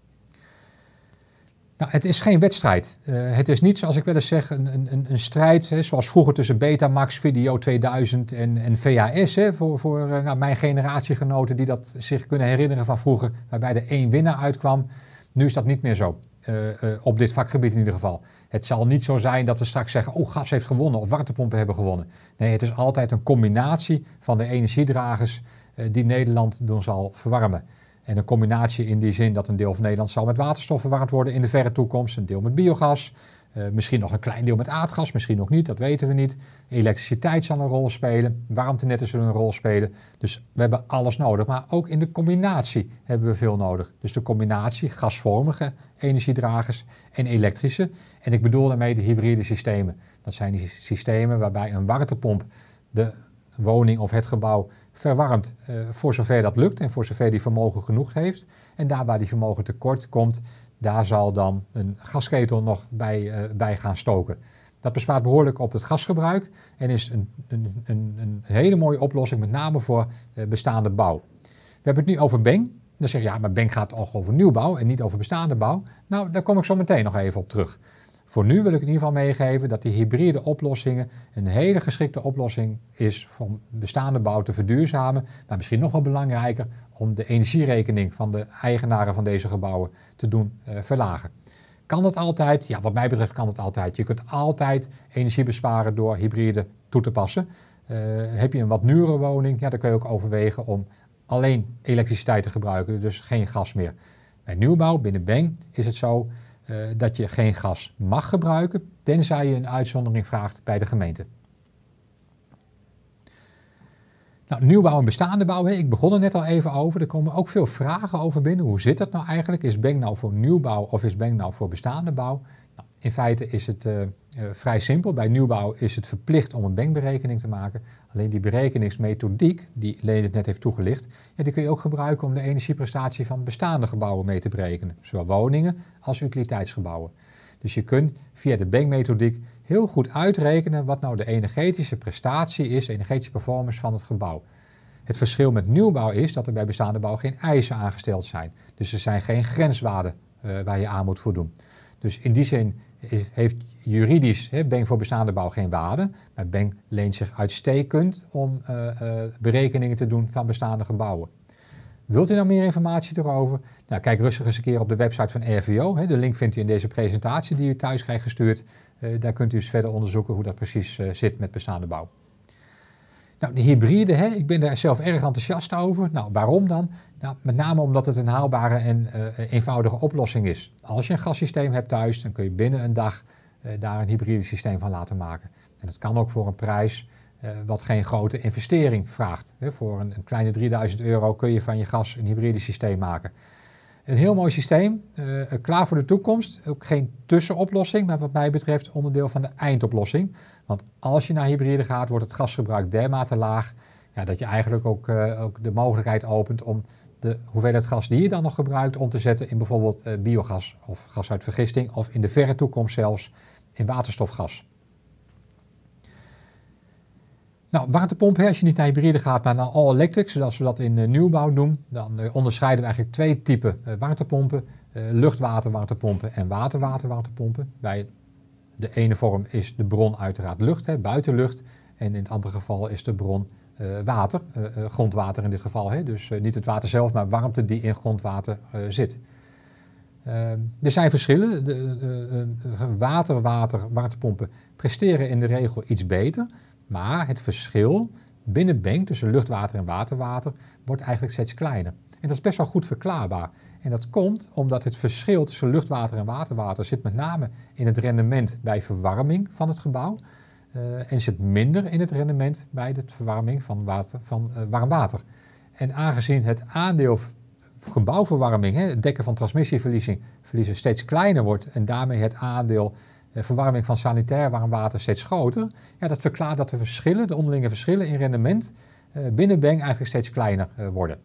Nou, het is geen wedstrijd. Het is niet, zoals ik wel eens zeg, een strijd zoals vroeger tussen Betamax, Video 2000 en VHS. Voor mijn generatiegenoten die dat zich kunnen herinneren van vroeger, waarbij er één winnaar uitkwam. Nu is dat niet meer zo. Op dit vakgebied in ieder geval. Het zal niet zo zijn dat we straks zeggen, oh, gas heeft gewonnen of warmtepompen hebben gewonnen. Nee, het is altijd een combinatie van de energiedragers die Nederland doen zal verwarmen. En een combinatie in die zin dat een deel van Nederland zal met waterstof verwarmd worden in de verre toekomst. Een deel met biogas, misschien nog een klein deel met aardgas, misschien nog niet, dat weten we niet. Elektriciteit zal een rol spelen, warmtenetten zullen een rol spelen. Dus we hebben alles nodig, maar ook in de combinatie hebben we veel nodig. Dus de combinatie gasvormige energiedragers en elektrische. En ik bedoel daarmee de hybride systemen. Dat zijn die systemen waarbij een warmtepomp de woning of het gebouw verwarmt voor zover dat lukt en voor zover die vermogen genoeg heeft. En daar waar die vermogen tekort komt, daar zal dan een gasketel nog bij gaan stoken. Dat bespaart behoorlijk op het gasgebruik en is een hele mooie oplossing, met name voor bestaande bouw. We hebben het nu over BEng. Dan zeg je, ja, maar BEng gaat toch over nieuwbouw en niet over bestaande bouw. Nou, daar kom ik zo meteen nog even op terug. Voor nu wil ik in ieder geval meegeven dat die hybride oplossingen een hele geschikte oplossing is om bestaande bouw te verduurzamen. Maar misschien nog wel belangrijker om de energierekening van de eigenaren van deze gebouwen te doen verlagen. Kan dat altijd? Ja, wat mij betreft kan het altijd. Je kunt altijd energie besparen door hybride toe te passen. Heb je een wat dure woning, ja, dan kun je ook overwegen om alleen elektriciteit te gebruiken, dus geen gas meer. Bij nieuwbouw binnen BEng is het zo dat je geen gas mag gebruiken, tenzij je een uitzondering vraagt bij de gemeente. Nou, nieuwbouw en bestaande bouw, ik begon er net al even over. Er komen ook veel vragen over binnen. Hoe zit dat nou eigenlijk? Is BEng nou voor nieuwbouw of is BEng nou voor bestaande bouw? Nou, in feite is het vrij simpel. Bij nieuwbouw is het verplicht om een BEng-berekening te maken. Alleen die berekeningsmethodiek, die Leen het net heeft toegelicht, ja, die kun je ook gebruiken om de energieprestatie van bestaande gebouwen mee te berekenen. Zowel woningen als utiliteitsgebouwen. Dus je kunt via de BEng-methodiek heel goed uitrekenen wat nou de energetische prestatie is, de energetische performance van het gebouw. Het verschil met nieuwbouw is dat er bij bestaande bouw geen eisen aangesteld zijn. Dus er zijn geen grenswaarden waar je aan moet voldoen. Dus in die zin heeft juridisch BEng voor bestaande bouw geen waarde, maar BEng leent zich uitstekend om berekeningen te doen van bestaande gebouwen. Wilt u nou meer informatie erover? Nou, kijk rustig eens een keer op de website van RVO. De link vindt u in deze presentatie die u thuis krijgt gestuurd. Daar kunt u eens verder onderzoeken hoe dat precies zit met bestaande bouw. Nou, de hybride, ik ben daar zelf erg enthousiast over. Nou, waarom dan? Nou, met name omdat het een haalbare en eenvoudige oplossing is. Als je een gassysteem hebt thuis, dan kun je binnen een dag daar een hybride systeem van laten maken. En dat kan ook voor een prijs wat geen grote investering vraagt. Voor een kleine €3000 kun je van je gas een hybride systeem maken. Een heel mooi systeem, klaar voor de toekomst. Ook geen tussenoplossing, maar wat mij betreft onderdeel van de eindoplossing. Want als je naar hybride gaat, wordt het gasgebruik dermate laag, ja, dat je eigenlijk ook de mogelijkheid opent om de hoeveelheid gas die je dan nog gebruikt om te zetten in bijvoorbeeld biogas of gas uit vergisting of in de verre toekomst zelfs in waterstofgas. Nou, warmtepomp, als je niet naar hybride gaat, maar naar all-electric, zoals we dat in nieuwbouw doen, dan onderscheiden we eigenlijk twee typen warmtepompen. Luchtwaterwarmtepompen en waterwaterwarmtepompen. Bij de ene vorm is de bron uiteraard lucht, buitenlucht. En in het andere geval is de bron water, grondwater in dit geval. Dus niet het water zelf, maar warmte die in grondwater zit. Er zijn verschillen. Waterwaterwarmtepompen presteren in de regel iets beter. Maar het verschil binnen BEng tussen luchtwater en waterwater wordt eigenlijk steeds kleiner. En dat is best wel goed verklaarbaar. En dat komt omdat het verschil tussen luchtwater en waterwater zit met name in het rendement bij verwarming van het gebouw. En zit minder in het rendement bij de verwarming van warm water. En aangezien het aandeel gebouwverwarming, het dekken van transmissieverliezen steeds kleiner wordt en daarmee het aandeel verwarming van sanitair warm water steeds groter, ja, dat verklaart dat de onderlinge verschillen in rendement binnen BENG eigenlijk steeds kleiner worden.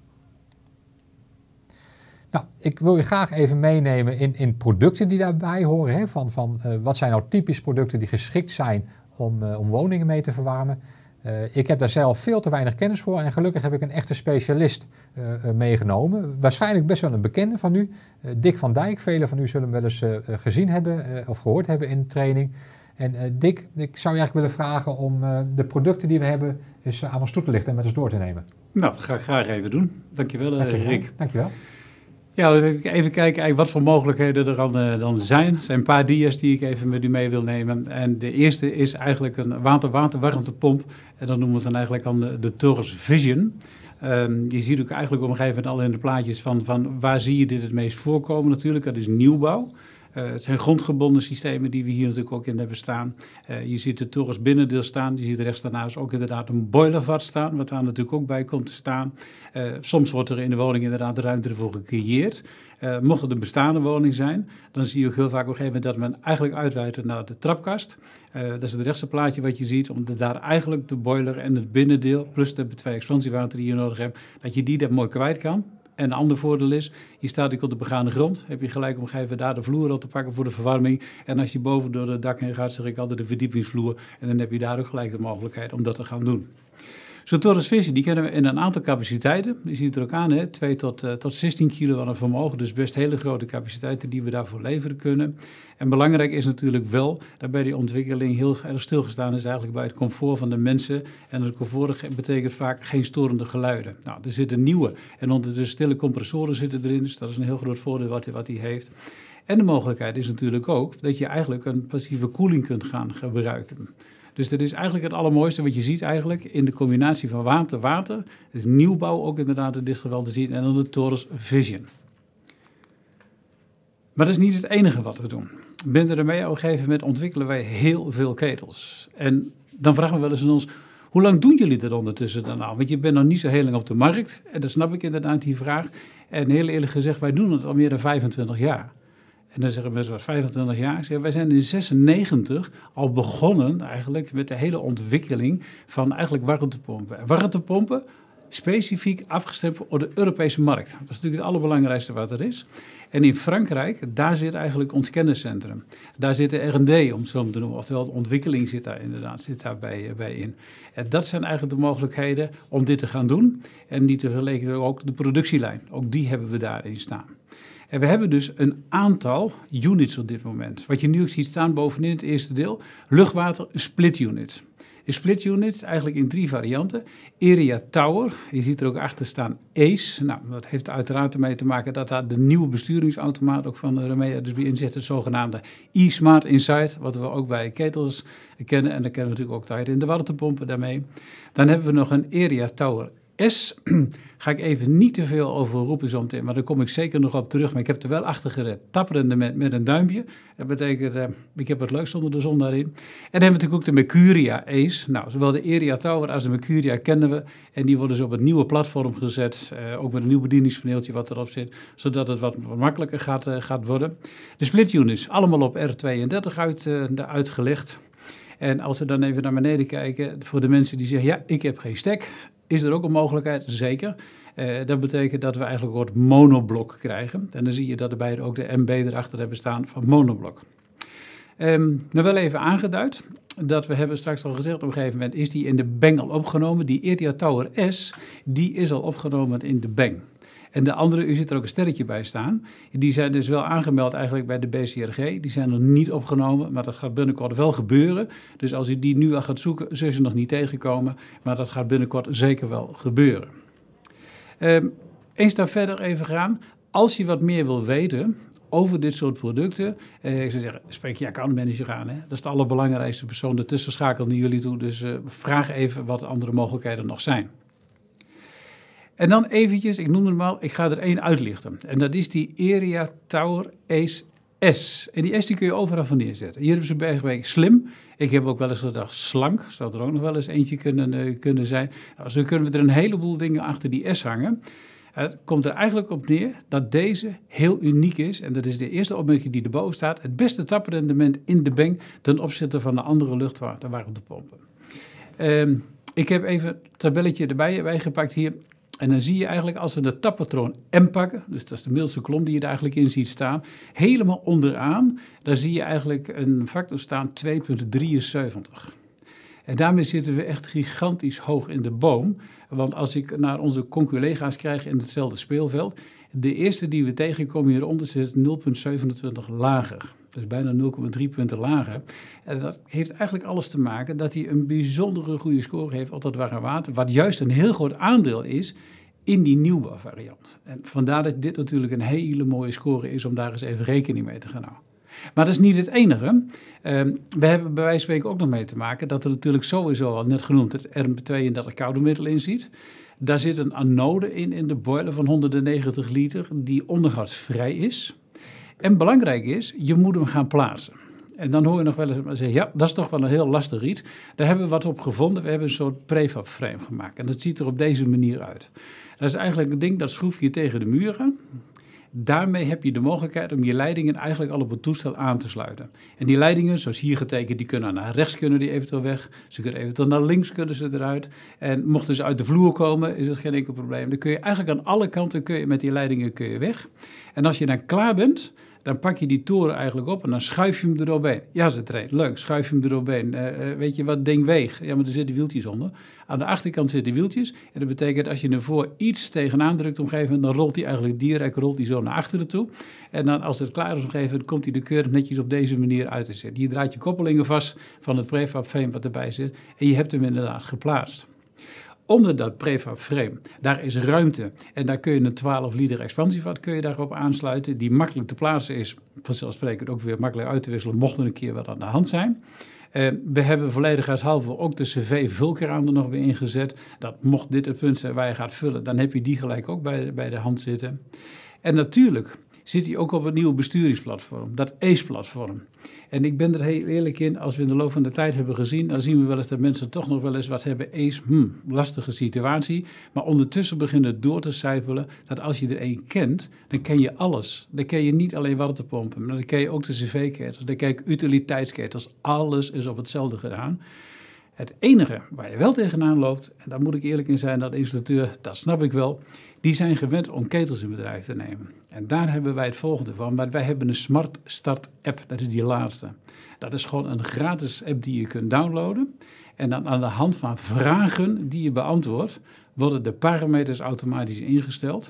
Nou, ik wil je graag even meenemen in producten die daarbij horen. Hè, van wat zijn nou typisch producten die geschikt zijn om woningen mee te verwarmen. Ik heb daar zelf veel te weinig kennis voor en gelukkig heb ik een echte specialist meegenomen. Waarschijnlijk best wel een bekende van u, Dick van Dijk. Velen van u zullen hem wel eens gezien hebben of gehoord hebben in de training. En Dick, ik zou je eigenlijk willen vragen om de producten die we hebben eens aan ons toe te lichten en met ons door te nemen. Nou, dat ga ik graag even doen. Dankjewel, Rick. Dankjewel. Ja, even kijken eigenlijk wat voor mogelijkheden er dan zijn. Er zijn een paar dia's die ik even met u mee wil nemen. En de eerste is eigenlijk een water-warmtepomp. En dan noemen we het dan eigenlijk aan de Torus Vision. Je ziet ook eigenlijk op een gegeven moment al in de plaatjes van waar zie je dit het meest voorkomen natuurlijk. Dat is nieuwbouw. Het zijn grondgebonden systemen die we hier natuurlijk ook in hebben staan. Je ziet de Torus binnendeel staan. Je ziet rechts daarnaast ook inderdaad een boilervat staan, wat daar natuurlijk ook bij komt te staan. Soms wordt er in de woning inderdaad de ruimte ervoor gecreëerd. Mocht het een bestaande woning zijn, dan zie je ook heel vaak op een gegeven moment dat men eigenlijk uitwijdt naar de trapkast. Dat is het rechtse plaatje wat je ziet, omdat daar eigenlijk de boiler en het binnendeel, plus de 2 expansiewater die je nodig hebt, dat je die daar mooi kwijt kan. En een ander voordeel is, je staat op de begane grond, heb je gelijk op een gegeven moment daar de vloer al te pakken voor de verwarming. En als je boven door het dak heen gaat, zeg ik altijd de verdiepingsvloer. En dan heb je daar ook gelijk de mogelijkheid om dat te gaan doen. Zo'n Torus Vision, die kennen we in een aantal capaciteiten. Je ziet het er ook aan, hè? 2 tot 16 kilo aan een vermogen. Dus best hele grote capaciteiten die we daarvoor leveren kunnen. En belangrijk is natuurlijk wel, dat bij die ontwikkeling heel erg stilgestaan is eigenlijk bij het comfort van de mensen. En het comfort betekent vaak geen storende geluiden. Nou, er zitten nieuwe en ondertussen stille compressoren zitten erin. Dus dat is een heel groot voordeel wat die heeft. En de mogelijkheid is natuurlijk ook dat je eigenlijk een passieve koeling kunt gaan gebruiken. Dus dat is eigenlijk het allermooiste wat je ziet eigenlijk in de combinatie van water. Dus nieuwbouw ook inderdaad in dit geval te zien en dan de Torus Vision. Maar dat is niet het enige wat we doen. Binnen Remea op een gegeven moment ontwikkelen wij heel veel ketels. En dan vragen we wel eens aan ons, hoe lang doen jullie dat ondertussen dan al? Want je bent nog niet zo heel lang op de markt. En dat snap ik inderdaad, die vraag. En heel eerlijk gezegd, wij doen het al meer dan 25 jaar. En dan zeggen mensen, wat 25 jaar? Ik zeg, wij zijn in 96 al begonnen eigenlijk met de hele ontwikkeling van eigenlijk warmtepompen. Warmtepompen specifiek afgestemd op de Europese markt. Dat is natuurlijk het allerbelangrijkste wat er is. En in Frankrijk, daar zit eigenlijk ons kenniscentrum. Daar zit de R&D, om het zo te noemen. Oftewel, de ontwikkeling zit daarbij bij in. En dat zijn eigenlijk de mogelijkheden om dit te gaan doen. En die te vergelijken ook de productielijn. Ook die hebben we daarin staan. En we hebben dus een aantal units op dit moment. Wat je nu ook ziet staan bovenin het eerste deel, luchtwater split unit. Een split unit eigenlijk in 3 varianten. Area Tower, je ziet er ook achter staan ACE. Nou, dat heeft uiteraard ermee te maken dat daar de nieuwe besturingsautomaat ook van Remea dus bij inzet. Het zogenaamde eSmart Insight, wat we ook bij ketels kennen. En dan kennen we natuurlijk ook in de warmtepompen daarmee. Dan hebben we nog een Area Tower S. Ga ik even niet te veel over roepen zo meteen, maar daar kom ik zeker nog op terug. Maar ik heb er wel achter gered. Tapperende met een duimpje. Dat betekent, ik heb het leukst onder de zon daarin. En dan hebben we natuurlijk ook de Mercuria Ace. Nou, zowel de Area Tower als de Mercuria kennen we. En die worden dus op het nieuwe platform gezet. Ook met een nieuw bedieningspaneeltje wat erop zit. Zodat het wat makkelijker gaat worden. De split units, allemaal op R32 uitgelegd. En als we dan even naar beneden kijken, voor de mensen die zeggen, ja, ik heb geen stek. Is er ook een mogelijkheid? Zeker. Dat betekent dat we eigenlijk een soort monoblok krijgen. En dan zie je dat erbij ook de MB erachter hebben staan van monoblok. Nou wel even aangeduid dat we hebben straks al gezegd, op een gegeven moment is die in de BENG al opgenomen. Die Area Tower S, die is al opgenomen in de BENG. En de andere, u ziet er ook een sterretje bij staan. Die zijn dus wel aangemeld eigenlijk bij de BCRG. Die zijn nog niet opgenomen, maar dat gaat binnenkort wel gebeuren. Dus als u die nu al gaat zoeken, zul je ze nog niet tegenkomen. Maar dat gaat binnenkort zeker wel gebeuren. Eens daar verder even gaan. Als je wat meer wil weten over dit soort producten, ik zou zeggen, spreek je accountmanager aan. Hè? Dat is de allerbelangrijkste persoon, de tussenschakel naar jullie toe. Dus vraag even wat andere mogelijkheden nog zijn. En dan eventjes, ik noem het maar, ik ga er één uitlichten. En dat is die Area Tower Ace S. En die S die kun je overal van neerzetten. Hier hebben ze Bergweg slim. Ik heb ook wel eens gedacht slank. Zou er ook nog wel eens eentje kunnen zijn. Nou, zo kunnen we er een heleboel dingen achter die S hangen. Het komt er eigenlijk op neer dat deze heel uniek is. En dat is de eerste opmerking die erboven staat. Het beste taprendement in de Beng ten opzichte van de andere luchtwaterwarmtepompen. Ik heb even het tabelletje erbij gepakt hier. En dan zie je eigenlijk als we de tappatroon M pakken, dus dat is de middelste kolom die je er eigenlijk in ziet staan, helemaal onderaan, daar zie je eigenlijk een factor staan 2,73. En daarmee zitten we echt gigantisch hoog in de boom. Want als ik naar onze conculega's krijg in hetzelfde speelveld, de eerste die we tegenkomen hieronder zit 0,27 lager. Dus bijna 0,3 punten lager. En dat heeft eigenlijk alles te maken dat hij een bijzondere goede score heeft op dat warme water. Wat juist een heel groot aandeel is in die nieuwbouwvariant. En vandaar dat dit natuurlijk een hele mooie score is om daar eens even rekening mee te gaan houden. Maar dat is niet het enige. We hebben bij wijze van spreken ook nog mee te maken dat er natuurlijk sowieso al net genoemd het RM32 koude middel in zit. Daar zit een anode in de boiler van 190 liter die ondergasvrij is. En belangrijk is, je moet hem gaan plaatsen. En dan hoor je nog wel eens zeggen, ja, dat is toch wel een heel lastig iets. Daar hebben we wat op gevonden. We hebben een soort prefab frame gemaakt. En dat ziet er op deze manier uit. Dat is eigenlijk een ding, dat schroef je tegen de muur aan. Daarmee heb je de mogelijkheid om je leidingen eigenlijk al op het toestel aan te sluiten. En die leidingen, zoals hier getekend, die kunnen naar rechts kunnen die eventueel weg. Ze kunnen eventueel naar links kunnen ze eruit. En mochten ze uit de vloer komen, is dat geen enkel probleem. Dan kun je eigenlijk aan alle kanten met die leidingen weg. En als je dan klaar bent, dan pak je die toren eigenlijk op en dan schuif je hem eromheen. Ja, zegt er een, leuk, schuif je hem eromheen. Weet je wat ding weegt? Ja, maar er zitten wieltjes onder. Aan de achterkant zitten wieltjes. En dat betekent als je ervoor iets tegenaan drukt op een gegeven moment, dan rolt hij eigenlijk direct zo naar achteren toe. En dan als het klaar is op een gegeven moment, komt hij de keurig netjes op deze manier uit te zetten. Je draait je koppelingen vast van het prefab frame wat erbij zit. En je hebt hem inderdaad geplaatst. Onder dat prefab frame, daar is ruimte en daar kun je een 12 liter expansievat kun je daarop aansluiten, die makkelijk te plaatsen is, vanzelfsprekend ook weer makkelijk uit te wisselen, mocht er een keer wat aan de hand zijn. We hebben volledigheidshalve ook de cv-vulkraan er nog weer ingezet. Dat mocht dit het punt zijn waar je gaat vullen, dan heb je die gelijk ook bij de hand zitten. En natuurlijk zit hij ook op het nieuwe besturingsplatform, dat ACE-platform. En ik ben er heel eerlijk in, als we in de loop van de tijd hebben gezien, dan zien we wel eens dat mensen toch nog wel eens wat hebben. ACE, lastige situatie. Maar ondertussen beginnen het door te sijpelen dat als je er één kent, dan ken je alles. Dan ken je niet alleen warmtepompen, maar dan ken je ook de cv-ketels, dan ken je utiliteitsketels. Alles is op hetzelfde gedaan. Het enige waar je wel tegenaan loopt, en daar moet ik eerlijk in zijn, dat de installateur, dat snap ik wel, die zijn gewend om ketels in bedrijf te nemen. En daar hebben wij het volgende van. Maar wij hebben een Smart Start app, dat is die laatste. Dat is gewoon een gratis app die je kunt downloaden. En dan aan de hand van vragen die je beantwoordt, worden de parameters automatisch ingesteld.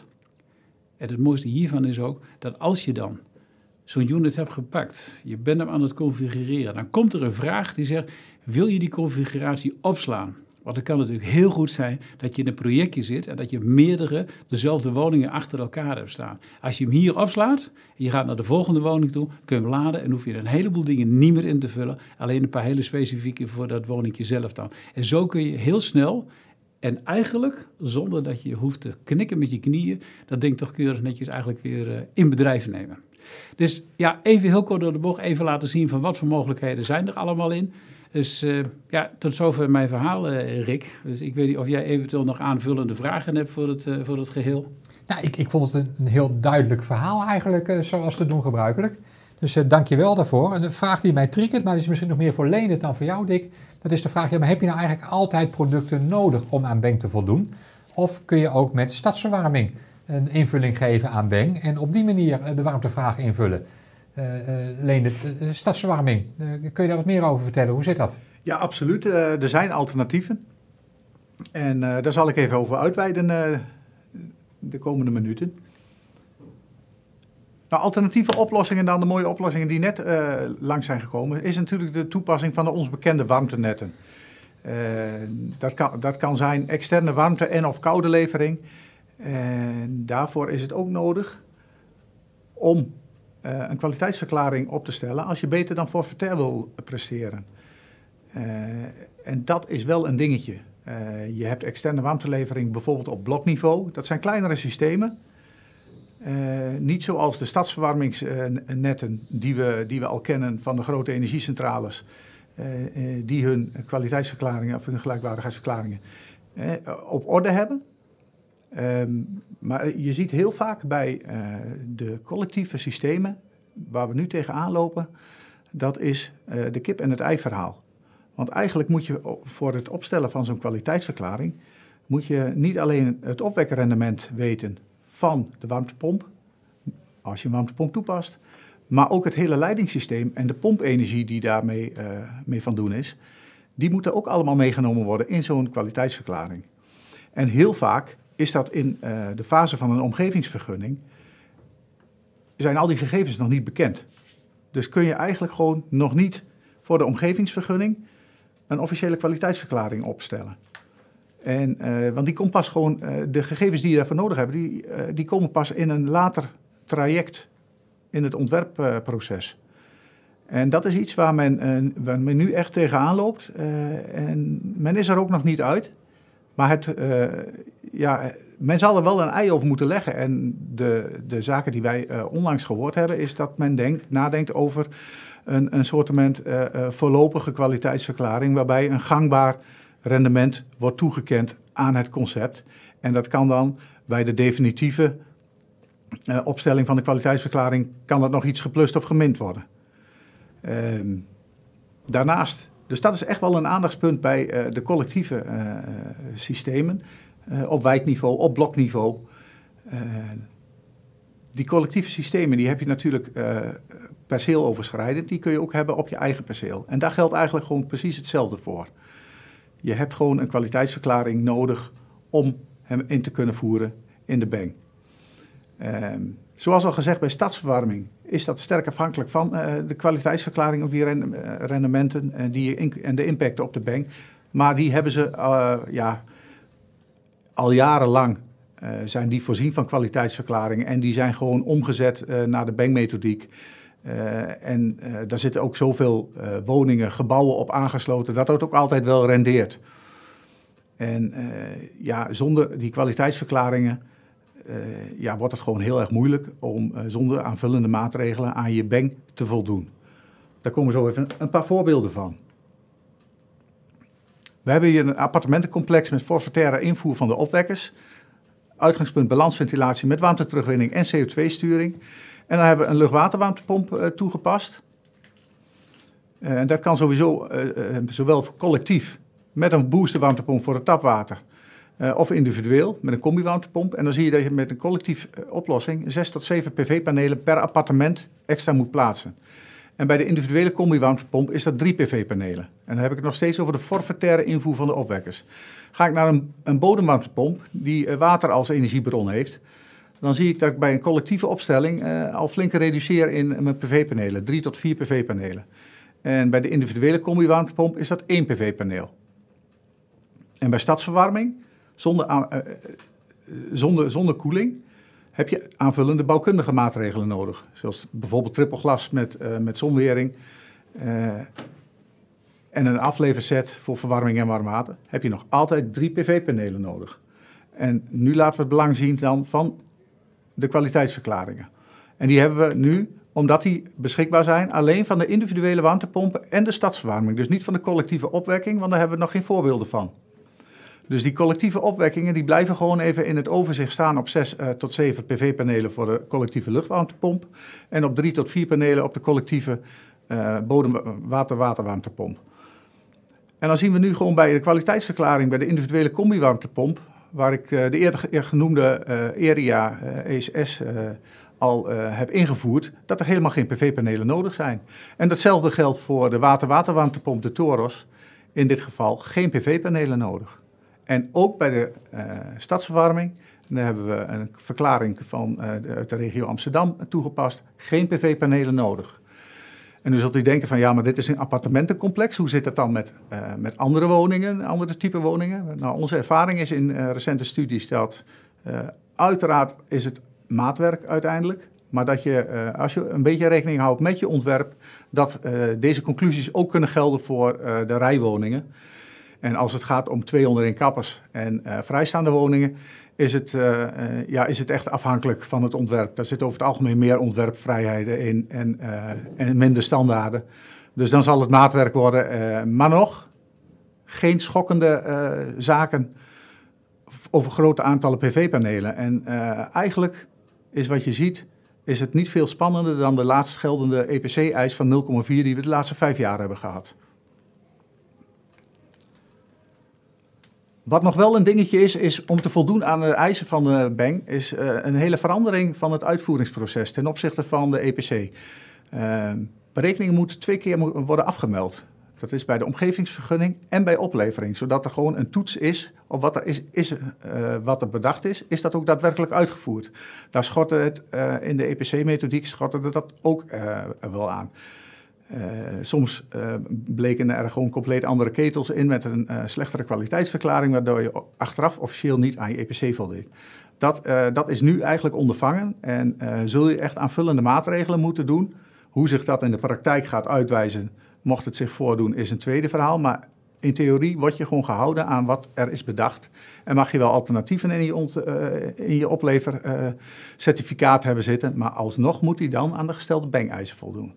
En het mooiste hiervan is ook dat als je dan zo'n unit hebt gepakt, je bent hem aan het configureren, dan komt er een vraag die zegt, wil je die configuratie opslaan? Want het kan natuurlijk heel goed zijn dat je in een projectje zit en dat je meerdere dezelfde woningen achter elkaar hebt staan. Als je hem hier opslaat en je gaat naar de volgende woning toe, kun je hem laden en hoef je een heleboel dingen niet meer in te vullen. Alleen een paar hele specifieke voor dat woningje zelf dan. En zo kun je heel snel en eigenlijk zonder dat je hoeft te knikken met je knieën, dat ding toch keurig netjes eigenlijk weer in bedrijf nemen. Dus ja, even heel kort door de bocht, even laten zien van wat voor mogelijkheden zijn er allemaal in. Dus ja, tot zover mijn verhaal, Rick. Dus ik weet niet of jij eventueel nog aanvullende vragen hebt voor het geheel. Nou, ik vond het een heel duidelijk verhaal eigenlijk, zoals te doen gebruikelijk. Dus dank je wel daarvoor. En de vraag die mij triggert, maar die is misschien nog meer voor Leendert dan voor jou, Dick. Dat is de vraag, ja, maar heb je nou eigenlijk altijd producten nodig om aan Beng te voldoen? Of kun je ook met stadsverwarming een invulling geven aan Beng en op die manier de warmtevraag invullen? Leendert, stadsverwarming, kun je daar wat meer over vertellen? Hoe zit dat? Ja, absoluut. Er zijn alternatieven. En daar zal ik even over uitweiden de komende minuten. Nou, alternatieve oplossingen dan de mooie oplossingen die net langs zijn gekomen, is natuurlijk de toepassing van de ons bekende warmtenetten. Dat kan zijn externe warmte en of koude levering. Daarvoor is het ook nodig om een kwaliteitsverklaring op te stellen als je beter dan forfaitair wil presteren. En dat is wel een dingetje. Je hebt externe warmtelevering bijvoorbeeld op blokniveau. Dat zijn kleinere systemen. Niet zoals de stadsverwarmingsnetten die we al kennen van de grote energiecentrales, die hun kwaliteitsverklaringen of hun gelijkwaardigheidsverklaringen op orde hebben. Maar je ziet heel vaak bij de collectieve systemen waar we nu tegenaan lopen, dat is de kip en het ei verhaal. Want eigenlijk moet je voor het opstellen van zo'n kwaliteitsverklaring, moet je niet alleen het opwekkerrendement weten van de warmtepomp, als je een warmtepomp toepast, maar ook het hele leidingssysteem en de pompenergie die daarmee mee van doen is, die moeten ook allemaal meegenomen worden in zo'n kwaliteitsverklaring. En heel vaak is dat in de fase van een omgevingsvergunning, zijn al die gegevens nog niet bekend. Dus kun je eigenlijk gewoon nog niet voor de omgevingsvergunning een officiële kwaliteitsverklaring opstellen. Want die komt pas gewoon, de gegevens die je daarvoor nodig hebt, die komen pas in een later traject in het ontwerpproces. En dat is iets waar men nu echt tegenaan loopt. En men is er ook nog niet uit. Maar men zal er wel een ei over moeten leggen. En de zaken die wij onlangs gehoord hebben, is dat men nadenkt over een soortement voorlopige kwaliteitsverklaring, waarbij een gangbaar rendement wordt toegekend aan het concept. En dat kan dan bij de definitieve opstelling van de kwaliteitsverklaring, kan dat nog iets geplust of gemind worden. Daarnaast, dus dat is echt wel een aandachtspunt bij de collectieve systemen, op wijkniveau, op blokniveau. Die collectieve systemen, die heb je natuurlijk perceeloverschrijdend, die kun je ook hebben op je eigen perceel. En daar geldt eigenlijk gewoon precies hetzelfde voor. Je hebt gewoon een kwaliteitsverklaring nodig om hem in te kunnen voeren in de BEng. Zoals al gezegd, bij stadsverwarming is dat sterk afhankelijk van de kwaliteitsverklaring op die rendementen en de impact op de BEng. Maar die hebben ze al jarenlang zijn die voorzien van kwaliteitsverklaringen en die zijn gewoon omgezet naar de BEng-methodiek. Daar zitten ook zoveel woningen, gebouwen op aangesloten, dat het ook altijd wel rendeert. En zonder die kwaliteitsverklaringen wordt het gewoon heel erg moeilijk om zonder aanvullende maatregelen aan je BEng te voldoen. Daar komen zo even een paar voorbeelden van. We hebben hier een appartementencomplex met forfaitaire invoer van de opwekkers. Uitgangspunt balansventilatie met warmteterugwinning en CO2-sturing. En dan hebben we een luchtwaterwarmtepomp toegepast. Dat kan sowieso zowel collectief met een boosterwarmtepomp voor het tapwater of individueel met een combi-warmtepomp. En dan zie je dat je met een collectief oplossing 6 tot 7 PV-panelen per appartement extra moet plaatsen. En bij de individuele combi-warmtepomp is dat 3 PV-panelen. En dan heb ik het nog steeds over de forfaitaire invoer van de opwekkers. Ga ik naar een bodemwarmtepomp die water als energiebron heeft, dan zie ik dat ik bij een collectieve opstelling al flink reduceer in mijn PV-panelen. 3 tot 4 PV-panelen. En bij de individuele combi-warmtepomp is dat 1 PV-paneel. En bij stadsverwarming, zonder koeling, heb je aanvullende bouwkundige maatregelen nodig. Zoals bijvoorbeeld trippelglas met zonwering en een afleverset voor verwarming en warm water. Heb je nog altijd 3 PV-panelen nodig. En nu laten we het belang zien dan van de kwaliteitsverklaringen. En die hebben we nu, omdat die beschikbaar zijn, alleen van de individuele warmtepompen en de stadsverwarming. Dus niet van de collectieve opwekking, want daar hebben we nog geen voorbeelden van. Dus die collectieve opwekkingen die blijven gewoon even in het overzicht staan op 6 tot 7 PV-panelen voor de collectieve luchtwarmtepomp en op 3 tot 4 panelen op de collectieve waterwarmtepomp. En dan zien we nu gewoon bij de kwaliteitsverklaring bij de individuele combi-warmtepomp, waar ik de eerder genoemde ERIA ESS al heb ingevoerd, dat er helemaal geen PV-panelen nodig zijn. En datzelfde geldt voor de waterwarmtepomp, de Toros, in dit geval geen PV-panelen nodig. En ook bij de stadsverwarming, daar hebben we een verklaring uit de regio Amsterdam toegepast, geen PV-panelen nodig. En nu zult u denken van ja, maar dit is een appartementencomplex, hoe zit dat dan met andere woningen, andere type woningen? Nou, onze ervaring is in recente studies dat uiteraard is het maatwerk uiteindelijk, maar dat je, als je een beetje rekening houdt met je ontwerp, dat deze conclusies ook kunnen gelden voor de rijwoningen. En als het gaat om 201 kappers en vrijstaande woningen, is het echt afhankelijk van het ontwerp. Daar zit over het algemeen meer ontwerpvrijheden in en minder standaarden. Dus dan zal het maatwerk worden. Maar nog geen schokkende zaken over grote aantallen PV-panelen. En eigenlijk is wat je ziet, is het niet veel spannender dan de laatst geldende EPC-eis van 0,4 die we de laatste 5 jaar hebben gehad. Wat nog wel een dingetje is om te voldoen aan de eisen van de BEng, is een hele verandering van het uitvoeringsproces ten opzichte van de EPC. Berekeningen moeten 2 keer worden afgemeld. Dat is bij de omgevingsvergunning en bij oplevering, zodat er gewoon een toets is op wat er bedacht is dat ook daadwerkelijk uitgevoerd. Daar schortte het in de EPC-methodiek schortte dat ook wel aan. Soms bleken er gewoon compleet andere ketels in met een slechtere kwaliteitsverklaring, waardoor je achteraf officieel niet aan je EPC voldeed. Dat is nu eigenlijk ondervangen en zul je echt aanvullende maatregelen moeten doen. Hoe zich dat in de praktijk gaat uitwijzen, mocht het zich voordoen, is een tweede verhaal. Maar in theorie word je gewoon gehouden aan wat er is bedacht. En mag je wel alternatieven in je oplevercertificaat hebben zitten, maar alsnog moet hij dan aan de gestelde BEng-eisen voldoen.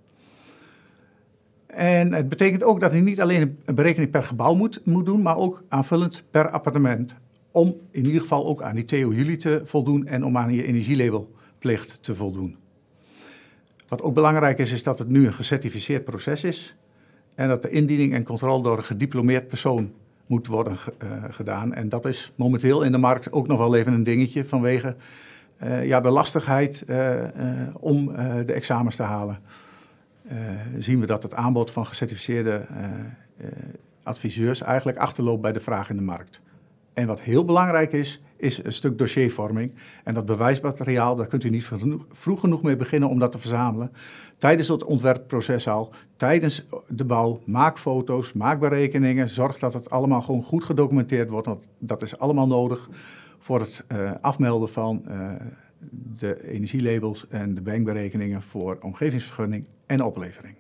En het betekent ook dat hij niet alleen een berekening per gebouw moet doen, maar ook aanvullend per appartement. Om in ieder geval ook aan die TO-Jullie te voldoen en om aan je energielabelplicht te voldoen. Wat ook belangrijk is dat het nu een gecertificeerd proces is. En dat de indiening en controle door een gediplomeerd persoon moet worden gedaan. En dat is momenteel in de markt ook nog wel even een dingetje vanwege de lastigheid om de examens te halen. Zien we dat het aanbod van gecertificeerde adviseurs eigenlijk achterloopt bij de vraag in de markt. En wat heel belangrijk is een stuk dossiervorming. En dat bewijsmateriaal, daar kunt u niet vroeg genoeg mee beginnen om dat te verzamelen. Tijdens het ontwerpproces al, tijdens de bouw, maak foto's, maak berekeningen. Zorg dat het allemaal gewoon goed gedocumenteerd wordt, want dat is allemaal nodig voor het afmelden van de energielabels en de BEng-berekeningen voor omgevingsvergunning en oplevering.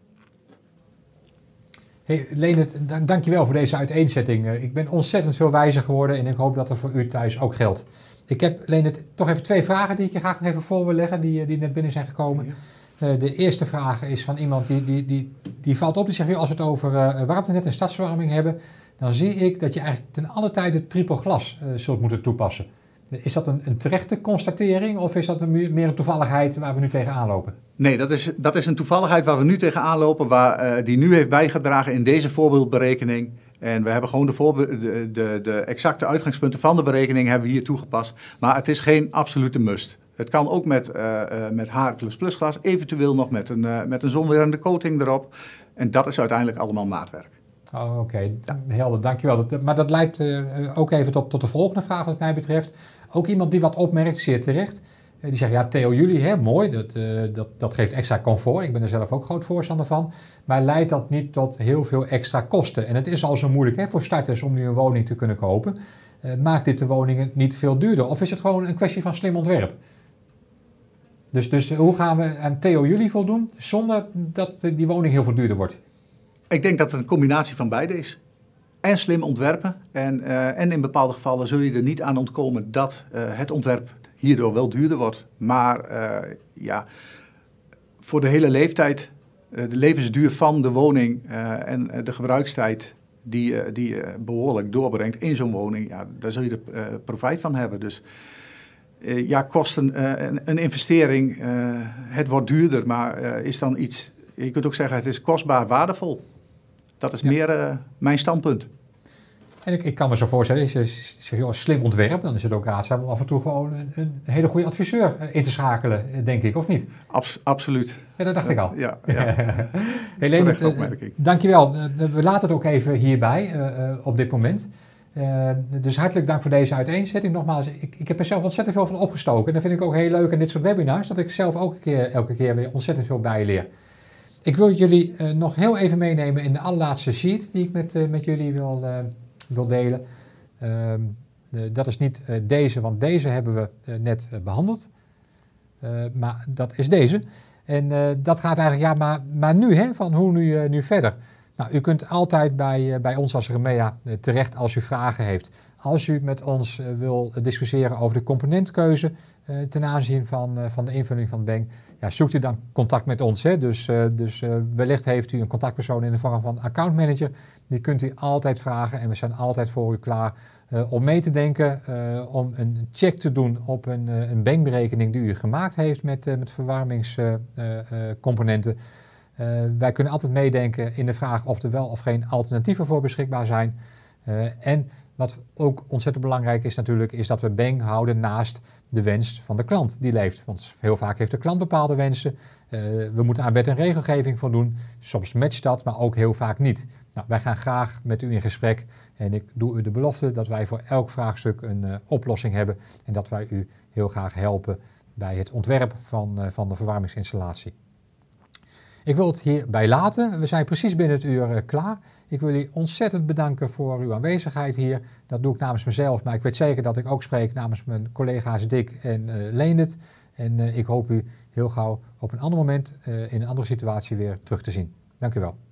Hey, Leendert, dankjewel voor deze uiteenzetting. Ik ben ontzettend veel wijzer geworden en ik hoop dat dat voor u thuis ook geldt. Ik heb, Leendert, toch even 2 vragen die ik je graag nog even voor wil leggen, die net binnen zijn gekomen. Ja. De eerste vraag is van iemand die valt op, die zegt, als we het over warmtenet en stadsverwarming hebben, dan zie ik dat je eigenlijk ten alle tijde triple glas zult moeten toepassen. Is dat een terechte constatering of is dat meer een toevalligheid waar we nu tegenaan lopen? Nee, dat is een toevalligheid waar we nu tegenaan lopen, die nu heeft bijgedragen in deze voorbeeldberekening. En we hebben gewoon de exacte uitgangspunten van de berekening hebben we hier toegepast. Maar het is geen absolute must. Het kan ook met HR++ glas, eventueel nog met een zonwerende coating erop. En dat is uiteindelijk allemaal maatwerk. Oh, oké. Helder, dankjewel. Maar dat leidt ook even tot de volgende vraag wat mij betreft. Ook iemand die wat opmerkt, zeer terecht. Die zegt, ja, TO-Jullie, mooi, dat geeft extra comfort. Ik ben er zelf ook groot voorstander van. Maar leidt dat niet tot heel veel extra kosten? En het is al zo moeilijk voor starters om nu een woning te kunnen kopen. Maakt dit de woningen niet veel duurder? Of is het gewoon een kwestie van slim ontwerp? Dus hoe gaan we aan TO-Jullie voldoen zonder dat die woning heel veel duurder wordt? Ik denk dat het een combinatie van beide is. En slim ontwerpen. En in bepaalde gevallen zul je er niet aan ontkomen dat het ontwerp hierdoor wel duurder wordt. Maar voor de hele leeftijd, de levensduur van de woning en de gebruikstijd die je behoorlijk doorbrengt in zo'n woning, daar zul je er profijt van hebben. Dus kosten een investering, het wordt duurder, maar is dan iets, je kunt ook zeggen het is kostbaar waardevol. Dat is meer mijn standpunt. En ik kan me zo voorstellen, als je zegt, slim ontwerp, dan is het ook raadzaam om af en toe gewoon een hele goede adviseur in te schakelen, denk ik, of niet? Absoluut. Ja, dat dacht ik al. Ja. Helene, dankjewel. We laten het ook even hierbij op dit moment. Dus hartelijk dank voor deze uiteenzetting. Nogmaals, ik heb er zelf ontzettend veel van opgestoken. En dat vind ik ook heel leuk aan dit soort webinars, dat ik zelf ook elke keer weer ontzettend veel bijleer. Ik wil jullie nog heel even meenemen in de allerlaatste sheet die ik met jullie wil delen. Dat is niet deze, want deze hebben we net behandeld. Maar dat is deze. En dat gaat eigenlijk, maar nu, van hoe nu verder? Nou, u kunt altijd bij ons als Remea terecht als u vragen heeft. Als u met ons wil discussiëren over de componentkeuze ten aanzien van de invulling van BENG, ja, zoekt u dan contact met ons. Hè? Dus wellicht heeft u een contactpersoon in de vorm van accountmanager. Die kunt u altijd vragen en we zijn altijd voor u klaar om mee te denken, om een check te doen op een BENG-berekening die u gemaakt heeft met verwarmingscomponenten. Wij kunnen altijd meedenken in de vraag of er wel of geen alternatieven voor beschikbaar zijn. En wat ook ontzettend belangrijk is natuurlijk, is dat we BENG houden naast de wens van de klant die leeft. Want heel vaak heeft de klant bepaalde wensen. We moeten aan wet en regelgeving voldoen. Soms matcht dat, maar ook heel vaak niet. Nou, wij gaan graag met u in gesprek en ik doe u de belofte dat wij voor elk vraagstuk een oplossing hebben. En dat wij u heel graag helpen bij het ontwerp van de verwarmingsinstallatie. Ik wil het hierbij laten. We zijn precies binnen het uur klaar. Ik wil u ontzettend bedanken voor uw aanwezigheid hier. Dat doe ik namens mezelf, maar ik weet zeker dat ik ook spreek namens mijn collega's Dick en Leendert. En ik hoop u heel gauw op een ander moment in een andere situatie weer terug te zien. Dank u wel.